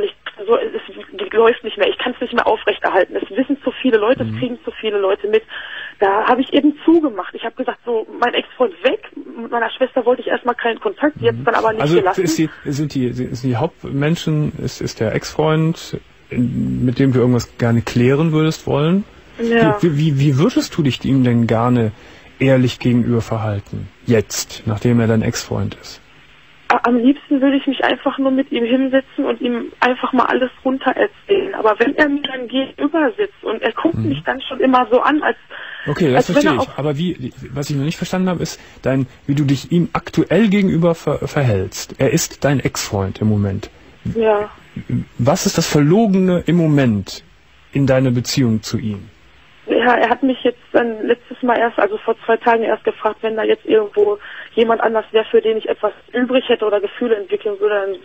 es läuft nicht mehr, ich kann es nicht mehr aufrechterhalten. Es wissen zu viele Leute, es kriegen zu viele Leute mit. Da habe ich eben zugemacht. Ich habe gesagt, so, mein Ex-Freund weg, mit meiner Schwester wollte ich erstmal keinen Kontakt, jetzt dann aber nicht gelassen. Also sind die Hauptmenschen, ist der Ex-Freund, mit dem du irgendwas gerne klären würdest wollen? Ja. Wie würdest du dich ihm denn gerne ehrlich gegenüber verhalten? Jetzt, nachdem er dein Ex-Freund ist? Am liebsten würde ich mich einfach nur mit ihm hinsetzen und ihm einfach mal alles runter erzählen. Aber wenn er mir dann gegenüber sitzt und er guckt mich dann schon immer so an, als... Okay, das verstehe ich. Aber was ich noch nicht verstanden habe, ist, wie du dich ihm aktuell gegenüber verhältst. Er ist dein Ex-Freund im Moment. Ja. Was ist das Verlogene im Moment in deiner Beziehung zu ihm? Ja, er hat mich jetzt dann letztes Mal also vor 2 Tagen erst gefragt, wenn da jetzt irgendwo jemand anders wäre, für den ich etwas übrig hätte oder Gefühle entwickeln würde,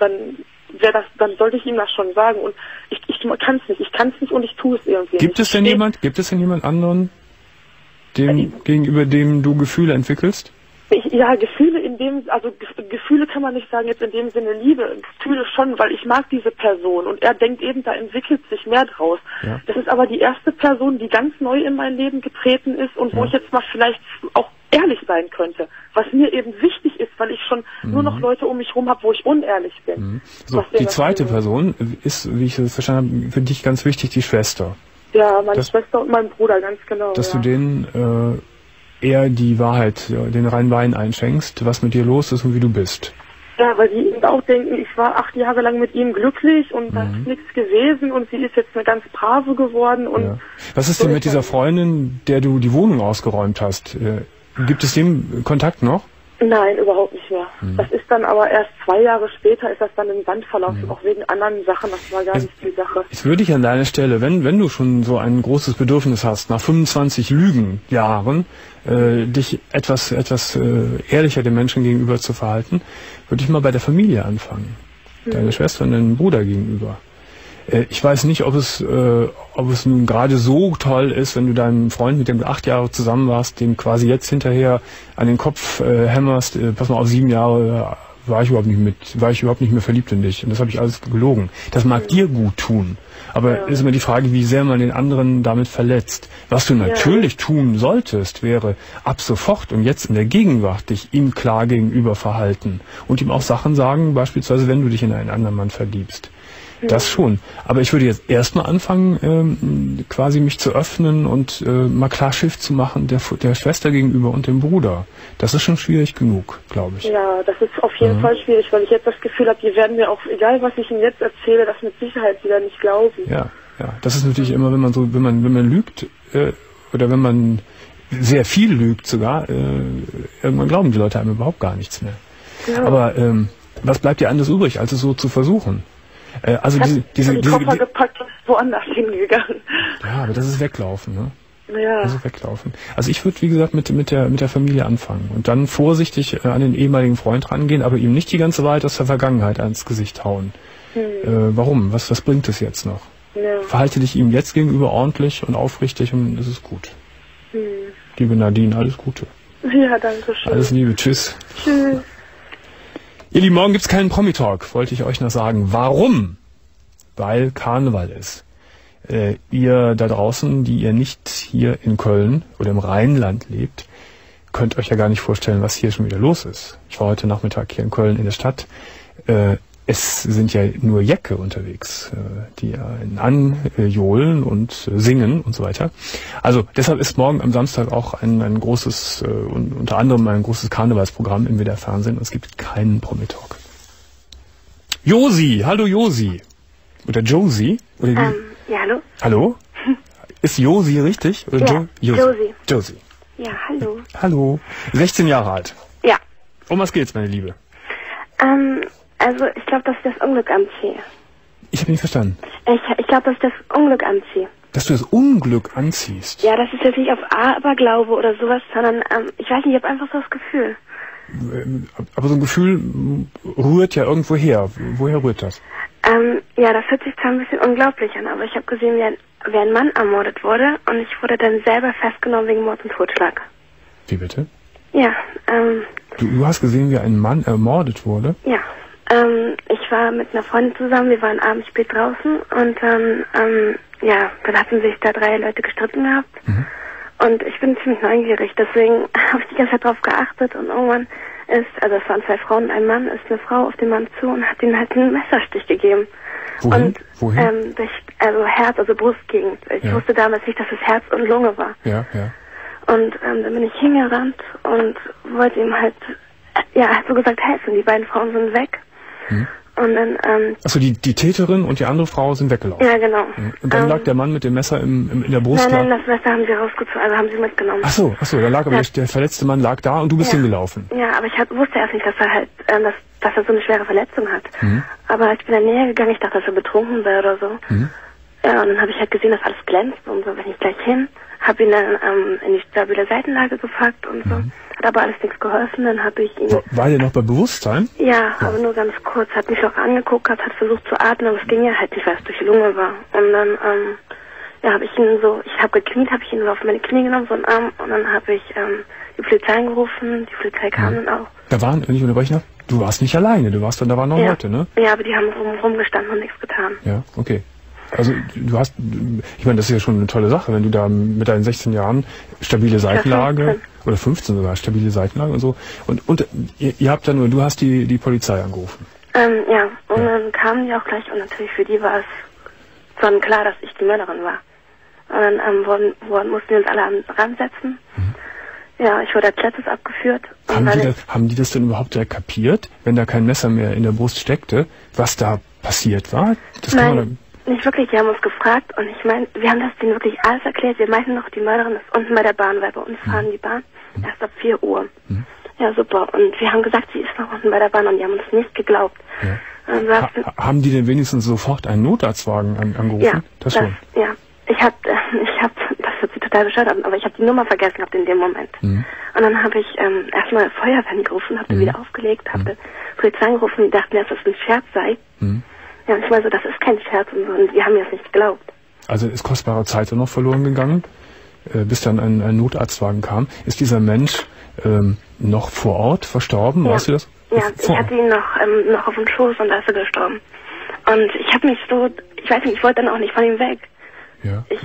dann sollte ich ihm das schon sagen. Und ich kann es nicht und ich tue es irgendwie nicht. Gibt es denn jemand anderen, gegenüber dem du Gefühle entwickelst? Gefühle kann man nicht sagen jetzt in dem Sinne Liebe, Gefühle schon, weil ich mag diese Person und er denkt eben, da entwickelt sich mehr draus. Ja. Das ist aber die erste Person, die ganz neu in mein Leben getreten ist und wo ich jetzt mal vielleicht auch ehrlich sein könnte, was mir eben wichtig ist, weil ich schon nur noch Leute um mich herum habe, wo ich unehrlich bin. So, die zweite Person ist, wie ich es verstanden habe, für dich ganz wichtig, die Schwester. Ja, meine Schwester und mein Bruder, ganz genau. Dass du denen eher die Wahrheit, den reinen Wein einschenkst, was mit dir los ist und wie du bist. Ja, weil die eben auch denken, ich war 8 Jahre lang mit ihm glücklich und da ist nichts gewesen und sie ist jetzt eine ganz brave geworden. Und was ist denn mit dieser Freundin, der du die Wohnung ausgeräumt hast? Gibt es dem Kontakt noch? Nein, überhaupt nicht mehr. Das ist dann aber erst 2 Jahre später ist das dann im Sand verlaufen, auch wegen anderen Sachen, das war gar nicht die Sache. Jetzt würde ich an deiner Stelle, wenn du schon so ein großes Bedürfnis hast, nach 25 Lügenjahren, dich etwas ehrlicher den Menschen gegenüber zu verhalten, würde ich mal bei der Familie anfangen. Deine Schwester und deinem Bruder gegenüber. Ich weiß nicht, ob es nun gerade so toll ist, wenn du deinem Freund, mit dem du 8 Jahre zusammen warst, dem quasi jetzt hinterher an den Kopf hämmerst, pass mal auf, 7 Jahre war ich überhaupt nicht mehr verliebt in dich. Und das habe ich alles gelogen. Das mag dir gut tun. Aber ist immer die Frage, wie sehr man den anderen damit verletzt. Was du natürlich tun solltest, wäre ab sofort und jetzt in der Gegenwart dich ihm klar gegenüber verhalten. Und ihm auch Sachen sagen, beispielsweise, wenn du dich in einen anderen Mann verliebst. Das schon. Aber ich würde jetzt erstmal anfangen, quasi mich zu öffnen und mal klar Schiff zu machen der Schwester gegenüber und dem Bruder. Das ist schon schwierig genug, glaube ich. Ja, das ist auf jeden Fall schwierig, weil ich jetzt das Gefühl habe, die werden mir auch, egal was ich ihnen jetzt erzähle, das mit Sicherheit wieder nicht glauben. Ja. Das ist natürlich immer, wenn man lügt, oder wenn man sehr viel lügt sogar, irgendwann glauben die Leute einem überhaupt gar nichts mehr. Ja. Aber was bleibt dir anderes übrig, als es so zu versuchen? Also die Koffer gepackt und woanders hingegangen. Ja, aber das ist Weglaufen, ne? Ja. Das ist Weglaufen. Also ich würde, wie gesagt, mit der Familie anfangen und dann vorsichtig an den ehemaligen Freund rangehen, aber ihm nicht die ganze Wahrheit aus der Vergangenheit ans Gesicht hauen. Warum? Was bringt es jetzt noch? Ja. Verhalte dich ihm jetzt gegenüber ordentlich und aufrichtig und es ist gut. Liebe Nadine, alles Gute. Ja, danke schön. Alles Liebe, tschüss. Tschüss. Ihr Lieben, morgen gibt's keinen Promi-Talk, wollte ich euch noch sagen. Warum? Weil Karneval ist. Ihr da draußen, die ihr nicht hier in Köln oder im Rheinland lebt, könnt euch ja gar nicht vorstellen, was hier schon wieder los ist. Ich war heute Nachmittag hier in Köln in der Stadt. Es sind ja nur Jecke unterwegs, die anjohlen und singen und so weiter. Also deshalb ist morgen am Samstag auch ein großes, unter anderem ein großes Karnevalsprogramm im WDR Fernsehen und es gibt keinen Promi-Talk. Josi, hallo Josi. Oder Josie? Oder ja, hallo. Hallo? Ist Josi richtig? Oder ja, Josie. Josie. Ja, hallo. Hallo. 16 Jahre alt. Ja. Um was geht's, meine Liebe? Also ich glaube, dass ich das Unglück anziehe. Ich habe nicht verstanden. Ich glaube, dass ich das Unglück anziehe. Dass du das Unglück anziehst? Ja, das ist jetzt nicht auf Aberglaube oder sowas, sondern ich weiß nicht, ich habe einfach so das Gefühl. Aber so ein Gefühl rührt ja irgendwo her. Woher rührt das? Ja, das hört sich zwar ein bisschen unglaublich an, aber ich habe gesehen, wie ein Mann ermordet wurde und ich wurde dann selber festgenommen wegen Mord und Totschlag. Wie bitte? Ja, Du hast gesehen, wie ein Mann ermordet wurde? Ja, ich war mit einer Freundin zusammen, wir waren abends spät draußen und dann hatten sich da 3 Leute gestritten gehabt. Mhm. Und ich bin ziemlich neugierig, deswegen habe ich die ganze Zeit drauf geachtet und irgendwann es waren 2 Frauen und ein Mann, ist eine Frau auf den Mann zu und hat ihm halt einen Messerstich gegeben. Wohin? Und Herz, also Brustgegend. Ich wusste damals nicht, dass es Herz und Lunge war. Ja. Und dann bin ich hingerannt und wollte ihm halt, hat so gesagt, helfen. Die beiden Frauen sind weg. Mhm. Und dann, Achso, die Täterin und die andere Frau sind weggelaufen. Ja, genau. Und dann lag der Mann mit dem Messer in der Brust. Nein, das Messer haben sie rausgezogen, also haben sie mitgenommen. Achso, da lag aber der verletzte Mann lag da und du bist hingelaufen. Ja, aber ich wusste erst nicht, dass er halt, dass er so eine schwere Verletzung hat. Mhm. Aber ich bin dann näher gegangen, ich dachte, dass er betrunken sei oder so. Mhm. Ja, und dann habe ich halt gesehen, dass alles glänzt und so, bin ich gleich hin, habe ihn dann in die stabile Seitenlage gepackt und so. Hat aber alles nichts geholfen, dann habe ich ihn... War der noch bei Bewusstsein? Ja, aber nur ganz kurz, hat mich auch angeguckt, hat versucht zu atmen, aber es ging ja halt nicht, weil es durch die Lunge war. Und dann, habe ich ihn so, ich habe gekniet, habe ich ihn so auf meine Knie genommen, so einen Arm, und dann habe ich die Polizei angerufen, die Polizei kam dann auch. Da waren, wenn ich unterbrechen darf, du warst nicht alleine, da waren noch Leute, ne? Ja, aber die haben rumgestanden und nichts getan. Ja, okay. Also du hast, ich meine, das ist ja schon eine tolle Sache, wenn du da mit deinen 16 Jahren stabile Seitenlage, oder 15 sogar, stabile Seitenlage und so, und ihr habt dann, du hast die Polizei angerufen. Und dann kamen die auch gleich und natürlich für die war es schon klar, dass ich die Mörderin war. Und dann mussten wir uns alle ransetzen. Mhm. Ja, ich wurde als letztes abgeführt. Haben die das denn überhaupt kapiert, wenn da kein Messer mehr in der Brust steckte, was da passiert war? Das kann man dann nicht wirklich, die haben uns gefragt und ich meine, wir haben das denen wirklich alles erklärt. Wir meinten noch, die Mörderin ist unten bei der Bahn, weil bei uns fahren die Bahn erst ab 4 Uhr. Mhm. Ja, super. Und wir haben gesagt, sie ist noch unten bei der Bahn und die haben uns nicht geglaubt. Ja. Haben die denn wenigstens sofort einen Notarztwagen angerufen? Ja, das schon. Ja, ich hab, das wird sie total bescheuert, aber ich habe die Nummer vergessen gehabt in dem Moment. Mhm. Und dann habe ich erstmal Feuerwehr gerufen, habe wieder aufgelegt, habe Polizei angerufen, die dachten, dass das ein Scherz sei. Mhm. Ja, ich meine so, das ist kein Scherz und so, und die haben mir das nicht geglaubt. Also ist kostbare Zeit noch verloren gegangen, bis dann ein Notarztwagen kam. Ist dieser Mensch noch vor Ort verstorben? Ja. Weißt du das? Ja, ich hatte ihn noch auf dem Schoß und da ist er gestorben. Und ich habe mich so, ich weiß nicht, ich wollte dann auch nicht von ihm weg. Ja. Ich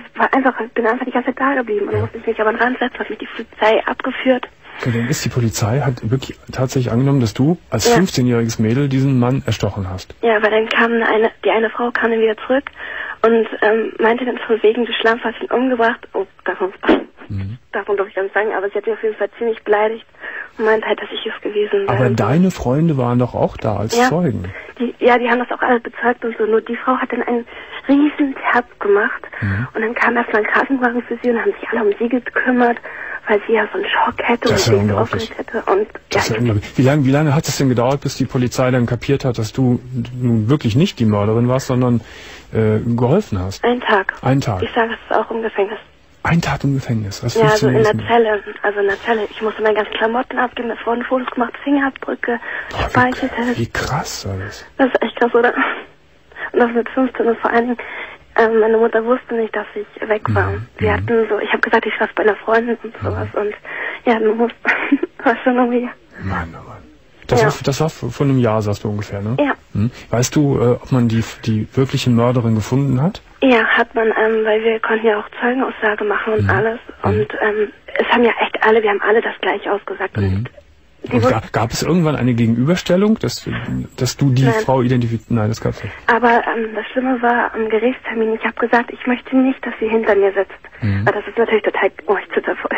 bin einfach die ganze Zeit da geblieben und dann musste ich mich aber dran setzen, hat mich die Polizei abgeführt. So, dann ist die Polizei, hat wirklich tatsächlich angenommen, dass du als 15-jähriges Mädel diesen Mann erstochen hast. Ja, weil dann kam die eine Frau kam dann wieder zurück und meinte dann von wegen, du Schlampe hast ihn umgebracht. Oh, davon darf ich gar nicht sagen, aber sie hat mich auf jeden Fall ziemlich beleidigt und meinte halt, dass ich es gewesen sei. Aber deine Freunde waren doch auch da als Zeugen. Die haben das auch alles bezeugt und so, nur die Frau hat dann einen riesen Terz gemacht und dann kam erstmal ein Krankenwagen für sie und haben sich alle um sie gekümmert, weil sie ja so einen Schock hätte und sich so aufgeregt hätte. Und das ist ja unglaublich. Wie lange hat es denn gedauert, bis die Polizei dann kapiert hat, dass du nun wirklich nicht die Mörderin warst, sondern geholfen hast? Ein Tag. Ein Tag. Ich sage, es ist auch im Gefängnis. Ein Tag im Gefängnis? Ja, also in der Zelle. Ich musste meine ganzen Klamotten abgeben, es wurden Fotos gemacht, Fingerabdrücke, Speicheltest. Wie krass alles. Das ist echt krass, oder? Und das mit 15 und vor allen Dingen, meine Mutter wusste nicht, dass ich weg war. Wir hatten so, ich habe gesagt, ich war bei einer Freundin und sowas und ja, du musst, war schon irgendwie... Mann, oh Mann. Das war vor einem Jahr, sagst du ungefähr, ne? Ja. Weißt du, ob man die wirkliche Mörderin gefunden hat? Ja, hat man, weil wir konnten ja auch Zeugenaussage machen und alles. Und es haben ja echt wir haben alle das gleiche ausgesagt. Und gab es irgendwann eine Gegenüberstellung, dass du die Frau identifiziert? Nein, das gab's nicht. Aber das Schlimme war am Gerichtstermin, ich habe gesagt, ich möchte nicht, dass sie hinter mir sitzt. Weil das ist natürlich total, ich zitter voll.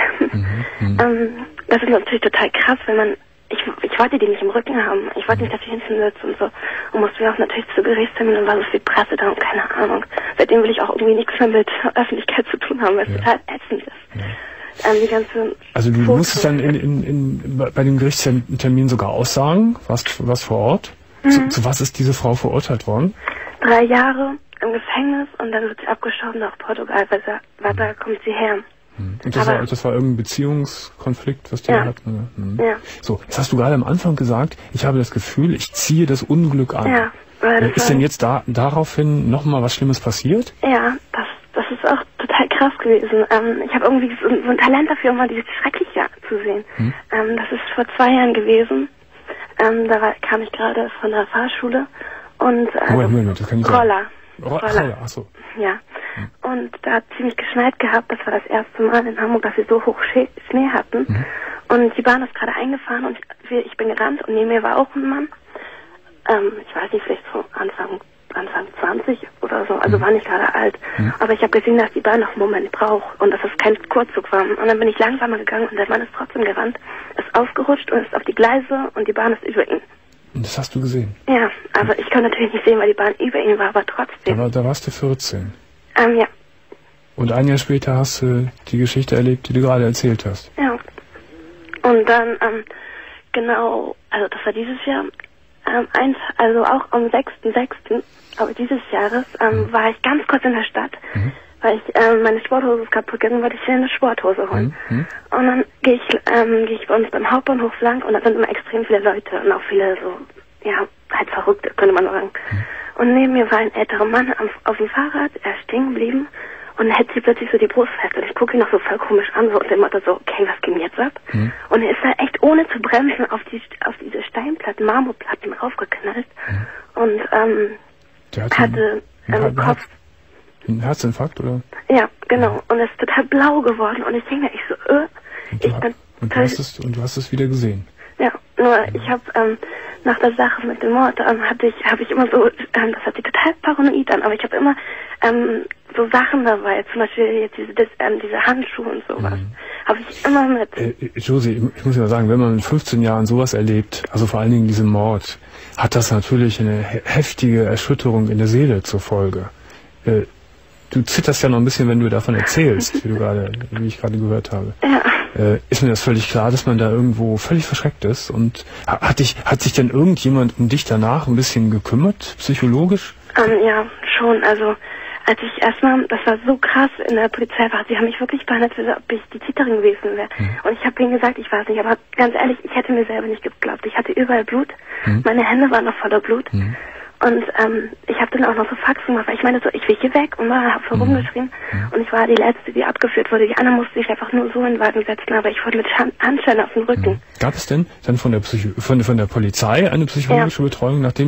Das ist natürlich total krass, wenn man, ich wollte die nicht im Rücken haben. Ich wollte nicht, dass sie hinten sitzt und so. Und musste mir auch natürlich zu Gerichtstermin und war so viel Presse da und keine Ahnung. Seitdem will ich auch irgendwie nichts mehr mit Öffentlichkeit zu tun haben, weil es total ätzend ist. Die ganze also du musstest dann bei dem Gerichtstermin sogar aussagen, warst vor Ort. Zu was ist diese Frau verurteilt worden? 3 Jahre im Gefängnis und dann wird sie abgeschoben nach Portugal, weil da kommt sie her. Und das war irgendein Beziehungskonflikt, was die hatten? Ja. So, jetzt hast du gerade am Anfang gesagt, ich habe das Gefühl, ich ziehe das Unglück an. Ja. Ist denn jetzt daraufhin nochmal was Schlimmes passiert? Ja, das ist auch total krass gewesen. Ich habe irgendwie so ein Talent dafür, immer dieses Schreckliche zu sehen. Das ist vor 2 Jahren gewesen. Da kam ich gerade von der Fahrschule und Moment, das kann ich Roller. Roller, ach so. Ja. Und da hat es ziemlich geschneit gehabt. Das war das erste Mal in Hamburg, dass wir so hoch Schnee hatten. Und die Bahn ist gerade eingefahren und ich bin gerannt und neben mir war auch ein Mann. Ich weiß nicht, vielleicht so Anfang 20 oder so, also war nicht gerade alt. Aber ich habe gesehen, dass die Bahn noch einen Moment braucht und dass es kein Kurzzug war. Und dann bin ich langsamer gegangen und der Mann ist trotzdem gerannt, ist aufgerutscht und ist auf die Gleise und die Bahn ist über ihn. Und das hast du gesehen? Ja, aber ich konnte natürlich nicht sehen, weil die Bahn über ihn war, aber trotzdem. Da warst du 14? Ja. Und ein Jahr später hast du die Geschichte erlebt, die du gerade erzählt hast? Ja. Und dann, genau, also das war dieses Jahr, also auch am 6.6., aber dieses Jahres, war ich ganz kurz in der Stadt, weil ich, meine Sporthose ist kaputt gegangen, wollte ich eine Sporthose holen. Und dann gehe ich bei uns beim Hauptbahnhof lang und da sind immer extrem viele Leute und auch viele so, ja, halt Verrückte, könnte man sagen. Und neben mir war ein älterer Mann auf dem Fahrrad, er ist stehen geblieben und hält sich plötzlich so die Brust fest. Und ich gucke ihn noch so voll komisch an, so, und der Motto so, okay, was ging jetzt ab? Und er ist da echt ohne zu bremsen auf diese Steinplatten, Marmorplatten raufgeknallt. Und der hatte im Kopf... Ein Herzinfarkt, oder? Ja, genau. Und er ist total blau geworden. Und ich denke mir, Und du hast es wieder gesehen? Ja, nur ich habe nach der Sache mit dem Mord habe ich immer so, das hat sich total paranoid an, aber ich habe immer so Sachen dabei, zum Beispiel jetzt diese Handschuhe und sowas, habe ich immer mit. Josie, ich muss ja sagen, wenn man mit 15 Jahren sowas erlebt, also vor allen Dingen diesen Mord, hat das natürlich eine heftige Erschütterung in der Seele zur Folge. Du zitterst ja noch ein bisschen, wenn du davon erzählst, wie ich gerade gehört habe. Ja. Ist mir das völlig klar, dass man da irgendwo völlig verschreckt ist? Und hat sich denn irgendjemand um dich danach ein bisschen gekümmert, psychologisch? Ja, schon. Also als ich erstmal, das war so krass in der Polizei war, sie haben mich wirklich behandelt, als ob ich die Täterin gewesen wäre. Und ich habe ihnen gesagt, ich weiß nicht, aber ganz ehrlich, ich hätte mir selber nicht geglaubt. Ich hatte überall Blut, meine Hände waren noch voller Blut. Und ich habe dann auch noch so Fax gemacht, weil ich meine so, ich will hier weg und habe so rumgeschrien. Und ich war die Letzte, die abgeführt wurde. Die anderen mussten sich einfach nur so in den Wagen setzen, aber ich wurde mit Handschellen auf den Rücken. Gab es denn dann von der Polizei eine psychologische Betreuung, nachdem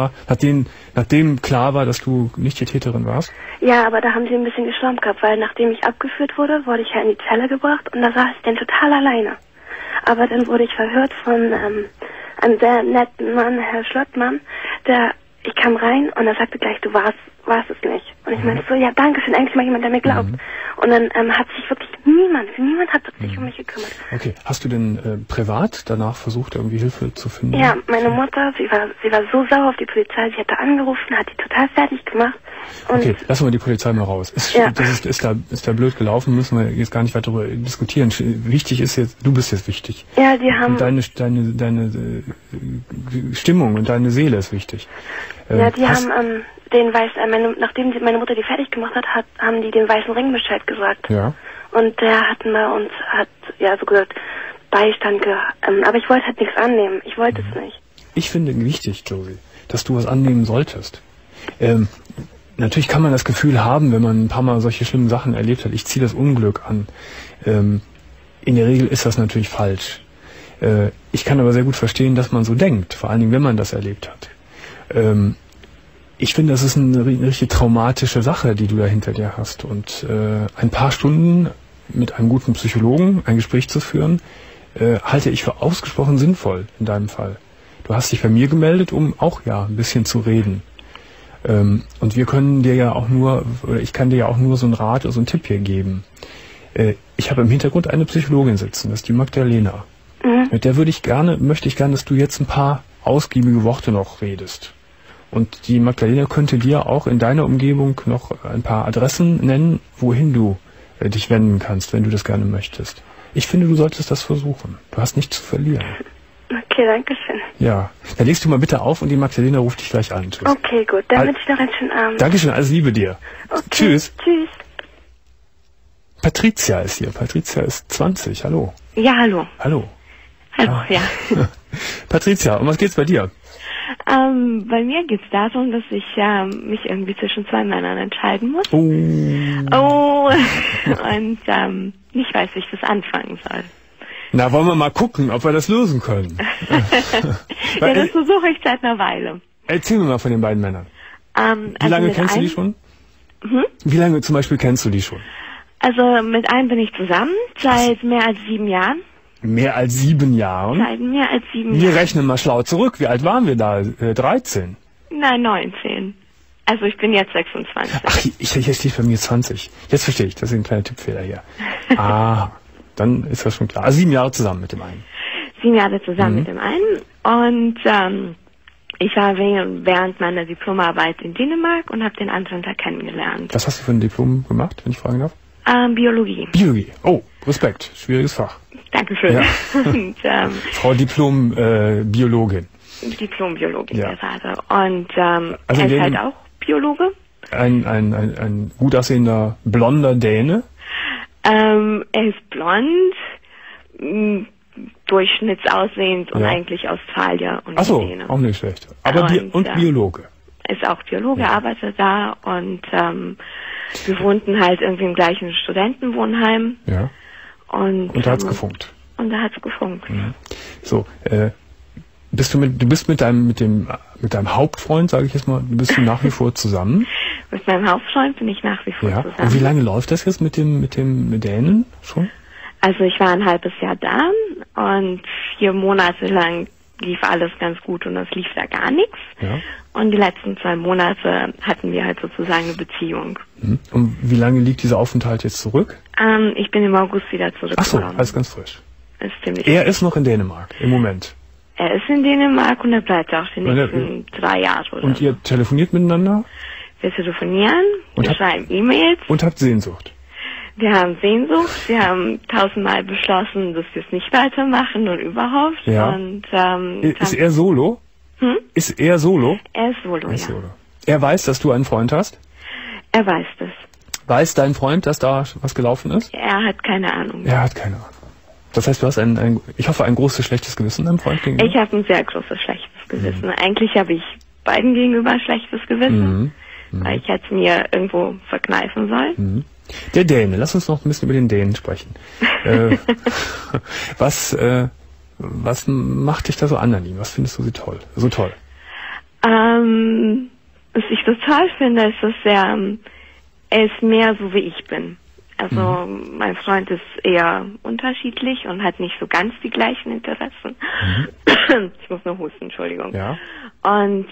klar war, dass du nicht die Täterin warst? Ja, aber da haben sie ein bisschen geschlampt gehabt, weil nachdem ich abgeführt wurde, wurde ich ja in die Zelle gebracht und da saß ich dann total alleine. Aber dann wurde ich verhört von einem sehr netten Mann, Herr Schlottmann, ich kam rein und er sagte gleich, du warst es nicht. Und ich meinte so, ja, danke schön, endlich mal jemand, der mir glaubt. Und dann hat sich wirklich niemand hat sich um mich gekümmert. Okay, hast du denn privat danach versucht, irgendwie Hilfe zu finden? Ja, meine Mutter, sie war so sauer auf die Polizei, sie hat da angerufen, hat die total fertig gemacht. Und okay, lassen wir die Polizei mal raus. Ist da blöd gelaufen, müssen wir jetzt gar nicht weiter darüber diskutieren. Wichtig ist jetzt, du bist jetzt wichtig. Ja, die haben... Und deine Stimmung und deine Seele ist wichtig. Ja, die haben nachdem meine Mutter die fertig gemacht hat, haben die den Weißen Ring Bescheid gesagt. Ja. Und der hat so gesagt, Beistand gehabt. Aber ich wollte halt nichts annehmen. Ich wollte es nicht. Ich finde wichtig, Josie, dass du was annehmen solltest. Natürlich kann man das Gefühl haben, wenn man ein paar Mal solche schlimmen Sachen erlebt hat, ich ziehe das Unglück an. In der Regel ist das natürlich falsch. Ich kann aber sehr gut verstehen, dass man so denkt, vor allen Dingen, wenn man das erlebt hat. Ich finde, das ist eine richtig traumatische Sache, die du da hinter dir hast. Und ein paar Stunden mit einem guten Psychologen ein Gespräch zu führen, halte ich für ausgesprochen sinnvoll in deinem Fall. Du hast dich bei mir gemeldet, um auch ein bisschen zu reden. Und wir können dir ja auch nur, oder ich kann dir ja auch nur so einen Rat oder so einen Tipp hier geben. Ich habe im Hintergrund eine Psychologin sitzen, das ist die Magdalena. Mit der möchte ich gerne, dass du jetzt ein paar ausgiebige Worte noch redest. Und die Magdalena könnte dir auch in deiner Umgebung noch ein paar Adressen nennen, wohin du dich wenden kannst, wenn du das gerne möchtest. Ich finde, du solltest das versuchen. Du hast nichts zu verlieren. Okay, danke schön. Ja, dann legst du mal bitte auf und die Magdalena ruft dich gleich an. Tschüss. Okay, gut. Dann wünsche ich noch einen schönen Abend. Dankeschön, alles Liebe dir. Okay. Tschüss. Tschüss. Patricia ist hier. Patricia ist 20. Hallo. Ja, hallo. Hallo. Hallo, ja. Patricia, um was geht's bei dir? Bei mir geht's darum, dass ich mich irgendwie zwischen zwei Männern entscheiden muss. Oh. Und nicht weiß, wie ich das anfangen soll. Na, wollen wir mal gucken, ob wir das lösen können. Ja, das versuche ich seit einer Weile. Erzähl mir mal von den beiden Männern. Wie lange kennst du die schon? Wie lange zum Beispiel kennst du die schon? Also mit einem bin ich zusammen seit mehr als 7 Jahren. Mehr als 7 Jahren? Seit mehr als 7 Jahren. Wir rechnen mal schlau zurück. Wie alt waren wir da? 13? Nein, 19. Also ich bin jetzt 26. Ach, hier steht bei mir 20. Jetzt verstehe ich. Das ist ein kleiner Tippfehler hier. Dann ist das schon klar. Also 7 Jahre zusammen mit dem einen. 7 Jahre zusammen mit dem einen. Und ich war während meiner Diplomarbeit in Dänemark und habe den anderen da kennengelernt. Was hast du für ein Diplom gemacht, wenn ich fragen darf? Biologie. Biologie. Oh, Respekt. Schwieriges Fach. Dankeschön. Ja. Und, Frau Diplom-Biologin. Diplom-Biologin Ja. gerade. Und Also er ist halt auch Biologe. Ein gut aussehender, blonder Däne. Er ist blond, durchschnittsaussehend und Ja. eigentlich Australier und Ach so, Däne. auch nicht schlecht. Aber Und, Biologe. Ist auch Biologe, arbeitet da und wir wohnten halt irgendwie im gleichen Studentenwohnheim. Ja. Und da hat's gefunkt. Und da hat's gefunkt. So, du bist mit deinem Hauptfreund, sage ich jetzt mal, bist du nach wie vor zusammen? Mit meinem Hauptfreund bin ich nach wie vor Ja. zusammen. Und wie lange läuft das jetzt mit dem Dänen schon? Also ich war ein halbes Jahr da und 4 Monate lang lief alles ganz gut und es lief da gar nichts. Ja. Und die letzten 2 Monate hatten wir halt sozusagen eine Beziehung. Und wie lange liegt dieser Aufenthalt jetzt zurück? Ich bin im August wieder Ach so, zurückgekommen. alles ganz frisch. Ist ziemlich Er ist noch in Dänemark im Moment. Er ist in Dänemark und er bleibt auch die Und er- nächsten 3 Jahre oder Und so. ihr telefoniert miteinander Wir telefonieren, Und wir habt- schreiben E-Mails, und habt Sehnsucht. wir haben Sehnsucht, wir haben 1000-mal beschlossen, dass wir es nicht weitermachen und überhaupt. Ja. Und, Ist er solo? Ist er solo? er ist solo, Er ist ja. solo. Er weiß, dass du einen Freund hast? Er weiß das. Weiß dein Freund, dass da was gelaufen ist? Er hat keine Ahnung. Er hat keine Ahnung. Das heißt, du hast ich hoffe, ein großes schlechtes Gewissen deinem Freund gegenüber? Ich habe ein sehr großes schlechtes Gewissen. Eigentlich habe ich beiden gegenüber ein schlechtes Gewissen, weil ich hätte es mir irgendwo verkneifen sollen. Der Däne, lass uns noch ein bisschen über den Dänen sprechen. Was macht dich da so an ihm? Was findest du so toll? Was ich so toll finde, ist, dass er ist mehr so wie ich bin. Also mein Freund ist eher unterschiedlich und hat nicht so ganz die gleichen Interessen. Ich muss nur husten, Entschuldigung. Ja. Und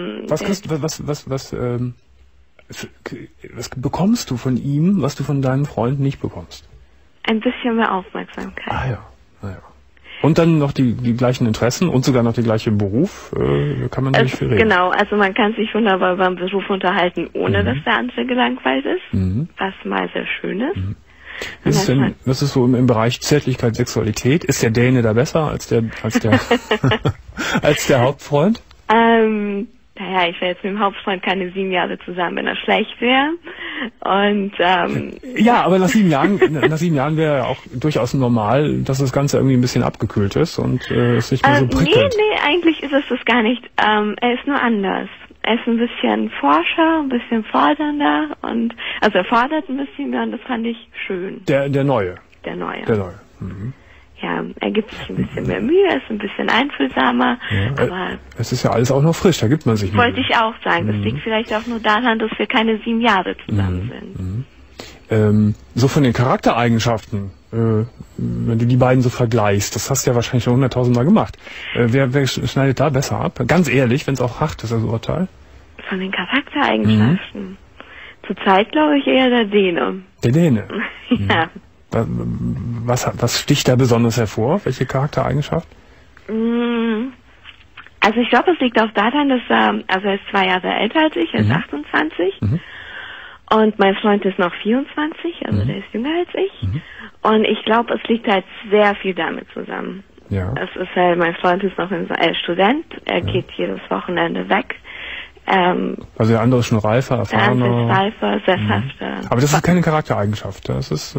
was bekommst du von ihm, was du von deinem Freund nicht bekommst? ein bisschen mehr Aufmerksamkeit. Ah ja. Und dann noch die gleichen Interessen und sogar noch der gleiche Beruf, kann man nicht viel reden. Genau, also man kann sich wunderbar beim Beruf unterhalten, ohne dass der andere gelangweilt ist, was mal sehr schön ist. Was ist so im Bereich Zärtlichkeit, Sexualität? Ist der Däne da besser als der als der Hauptfreund? Naja, ich wäre jetzt mit dem Hauptfreund keine 7 Jahre zusammen, wenn er schlecht wäre. Und ja, aber nach 7 Jahren wäre ja auch durchaus normal, dass das Ganze irgendwie ein bisschen abgekühlt ist und es nicht mehr so prickelnd. Nee, eigentlich ist es das gar nicht. Er ist nur anders. Er ist ein bisschen forscher, ein bisschen fordernder und also er fordert ein bisschen mehr und das fand ich schön. Der Neue. Der Neue. Der Neue. Mhm. Ja, er gibt sich ein bisschen mehr Mühe, ist ein bisschen einfühlsamer, aber... Es ist ja alles auch noch frisch, da gibt man sich Mühe. Wollte ich auch sagen, das liegt vielleicht auch nur daran, dass wir keine 7 Jahre zusammen sind. So von den Charaktereigenschaften, wenn du die beiden so vergleichst, das hast du ja wahrscheinlich schon 100.000 Mal gemacht. Wer schneidet da besser ab? Ganz ehrlich, wenn es auch hart ist, das Urteil. Von den Charaktereigenschaften? Zurzeit glaube ich eher der Däne. Der Däne? Ja. Was sticht da besonders hervor? Welche Charaktereigenschaft? Also ich glaube, es liegt auch daran, dass er ist 2 Jahre älter als ich, er ist 28. Und mein Freund ist noch 24, also der ist jünger als ich. Und ich glaube, es liegt halt sehr viel damit zusammen. Ja. Es ist halt, mein Freund ist noch ein Student, er geht jedes Wochenende weg. Also der andere ist schon reifer, erfahrener. Der andere ist reifer, sesshafter. Aber das ist keine Charaktereigenschaft, das ist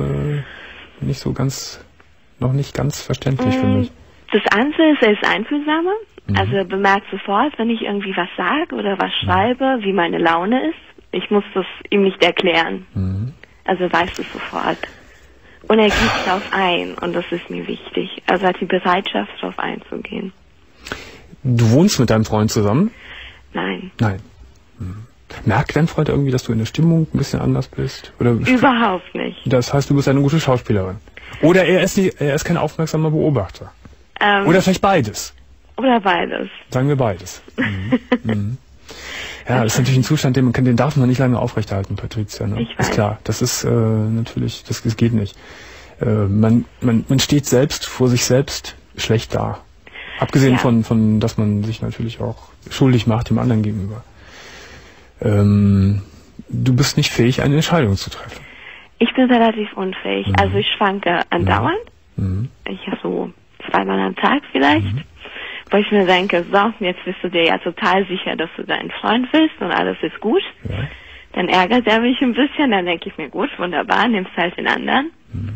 noch nicht ganz verständlich für mich. Das andere ist, er ist einfühlsamer. Also er bemerkt sofort, wenn ich irgendwie was sage oder was schreibe, wie meine Laune ist. Ich muss das ihm nicht erklären. Also er weiß es sofort. Und er geht darauf ein und das ist mir wichtig. Also er hat die Bereitschaft, darauf einzugehen. Du wohnst mit deinem Freund zusammen? Nein. Nein. Merkt dein Freund irgendwie, dass du in der Stimmung ein bisschen anders bist? Oder überhaupt nicht. Das heißt, du bist eine gute Schauspielerin. Oder er ist kein aufmerksamer Beobachter. Oder vielleicht beides. Oder beides. Sagen wir beides. Ja, das ist natürlich ein Zustand, den darf man nicht lange aufrechterhalten, Patricia. Ne? Ich weiß. Ist klar. Das ist natürlich, das geht nicht. Man steht selbst vor sich selbst schlecht da. Abgesehen von, dass man sich natürlich auch schuldig macht dem anderen gegenüber. Du bist nicht fähig, eine Entscheidung zu treffen. Ich bin relativ unfähig. Also ich schwanke andauernd. Ich habe so 2-mal am Tag vielleicht. Wo ich mir denke, so, jetzt bist du dir ja total sicher, dass du deinen Freund willst und alles ist gut. Ja. Dann ärgert er mich ein bisschen, dann denke ich mir, gut, wunderbar, nimmst halt den anderen.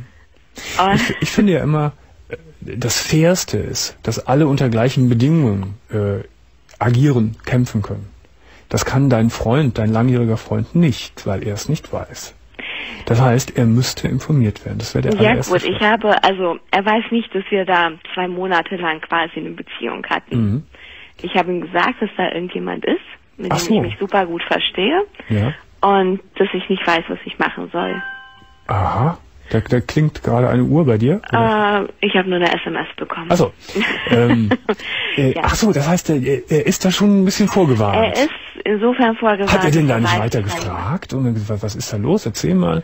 Ich finde ja immer, das Fairste ist, dass alle unter gleichen Bedingungen agieren, kämpfen können. Das kann dein Freund, dein langjähriger Freund nicht, weil er es nicht weiß. Das heißt, er müsste informiert werden. Das wäre der allererste Schritt. Er weiß nicht, dass wir da 2 Monate lang quasi eine Beziehung hatten. Ich habe ihm gesagt, dass da irgendjemand ist, mit dem ich mich super gut verstehe. Ja. Und dass ich nicht weiß, was ich machen soll. Aha. Da klingt gerade eine Uhr bei dir? Ich habe nur eine SMS bekommen. Ach so. Ach so, das heißt, er ist da schon ein bisschen vorgewarnt. Er ist insofern vorgewarnt. Hat er denn da nicht weiter gefragt? Und gesagt, was ist da los? Erzähl mal.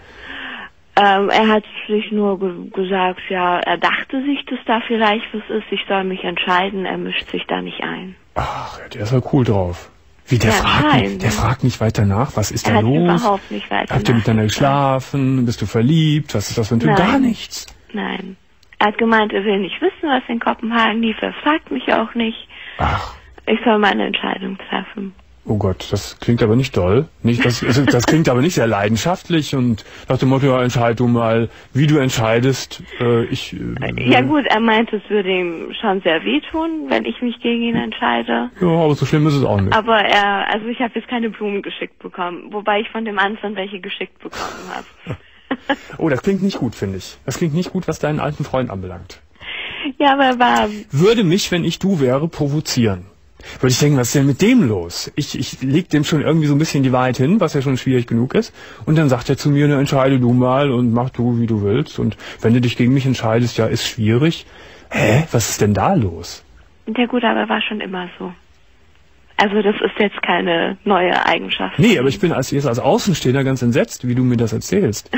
Er hat sich nur gesagt, ja, er dachte sich, dass da vielleicht was ist. Ich soll mich entscheiden. Er mischt sich da nicht ein. Ach, der ist ja cool drauf. Wie, der fragt nicht weiter nach, was ist da los? Überhaupt nicht weiter. Habt ihr miteinander geschlafen? Bist du verliebt? Was ist das für ein Typ? Gar nichts. Nein. Er hat gemeint, er will nicht wissen, was in Kopenhagen lief. Er fragt mich auch nicht. Ach. Ich soll meine Entscheidung treffen. Oh Gott, das klingt aber nicht doll. Das klingt aber nicht sehr leidenschaftlich und nach dem Motto, ja, entscheid du mal, wie du entscheidest. Ja gut, er meint, es würde ihm schon sehr wehtun, wenn ich mich gegen ihn entscheide. Ja, aber so schlimm ist es auch nicht. Aber ich habe jetzt keine Blumen geschickt bekommen, wobei ich von dem anderen welche geschickt bekommen habe. Oh, das klingt nicht gut, finde ich. Das klingt nicht gut, was deinen alten Freund anbelangt. Ja, aber er war... Würde mich, wenn ich du wäre, provozieren. Würde ich denken, was ist denn mit dem los? Ich leg dem schon irgendwie so ein bisschen die Wahrheit hin, was ja schon schwierig genug ist. Und dann sagt er zu mir, entscheide du mal und mach du, wie du willst. Und wenn du dich gegen mich entscheidest, ja, ist schwierig. Hä? Was ist denn da los? Ja gut, aber war schon immer so. Also das ist jetzt keine neue Eigenschaft. Nee, aber ich bin als Außenstehender ganz entsetzt, wie du mir das erzählst.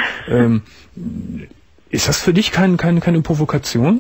Ist das für dich keine Provokation?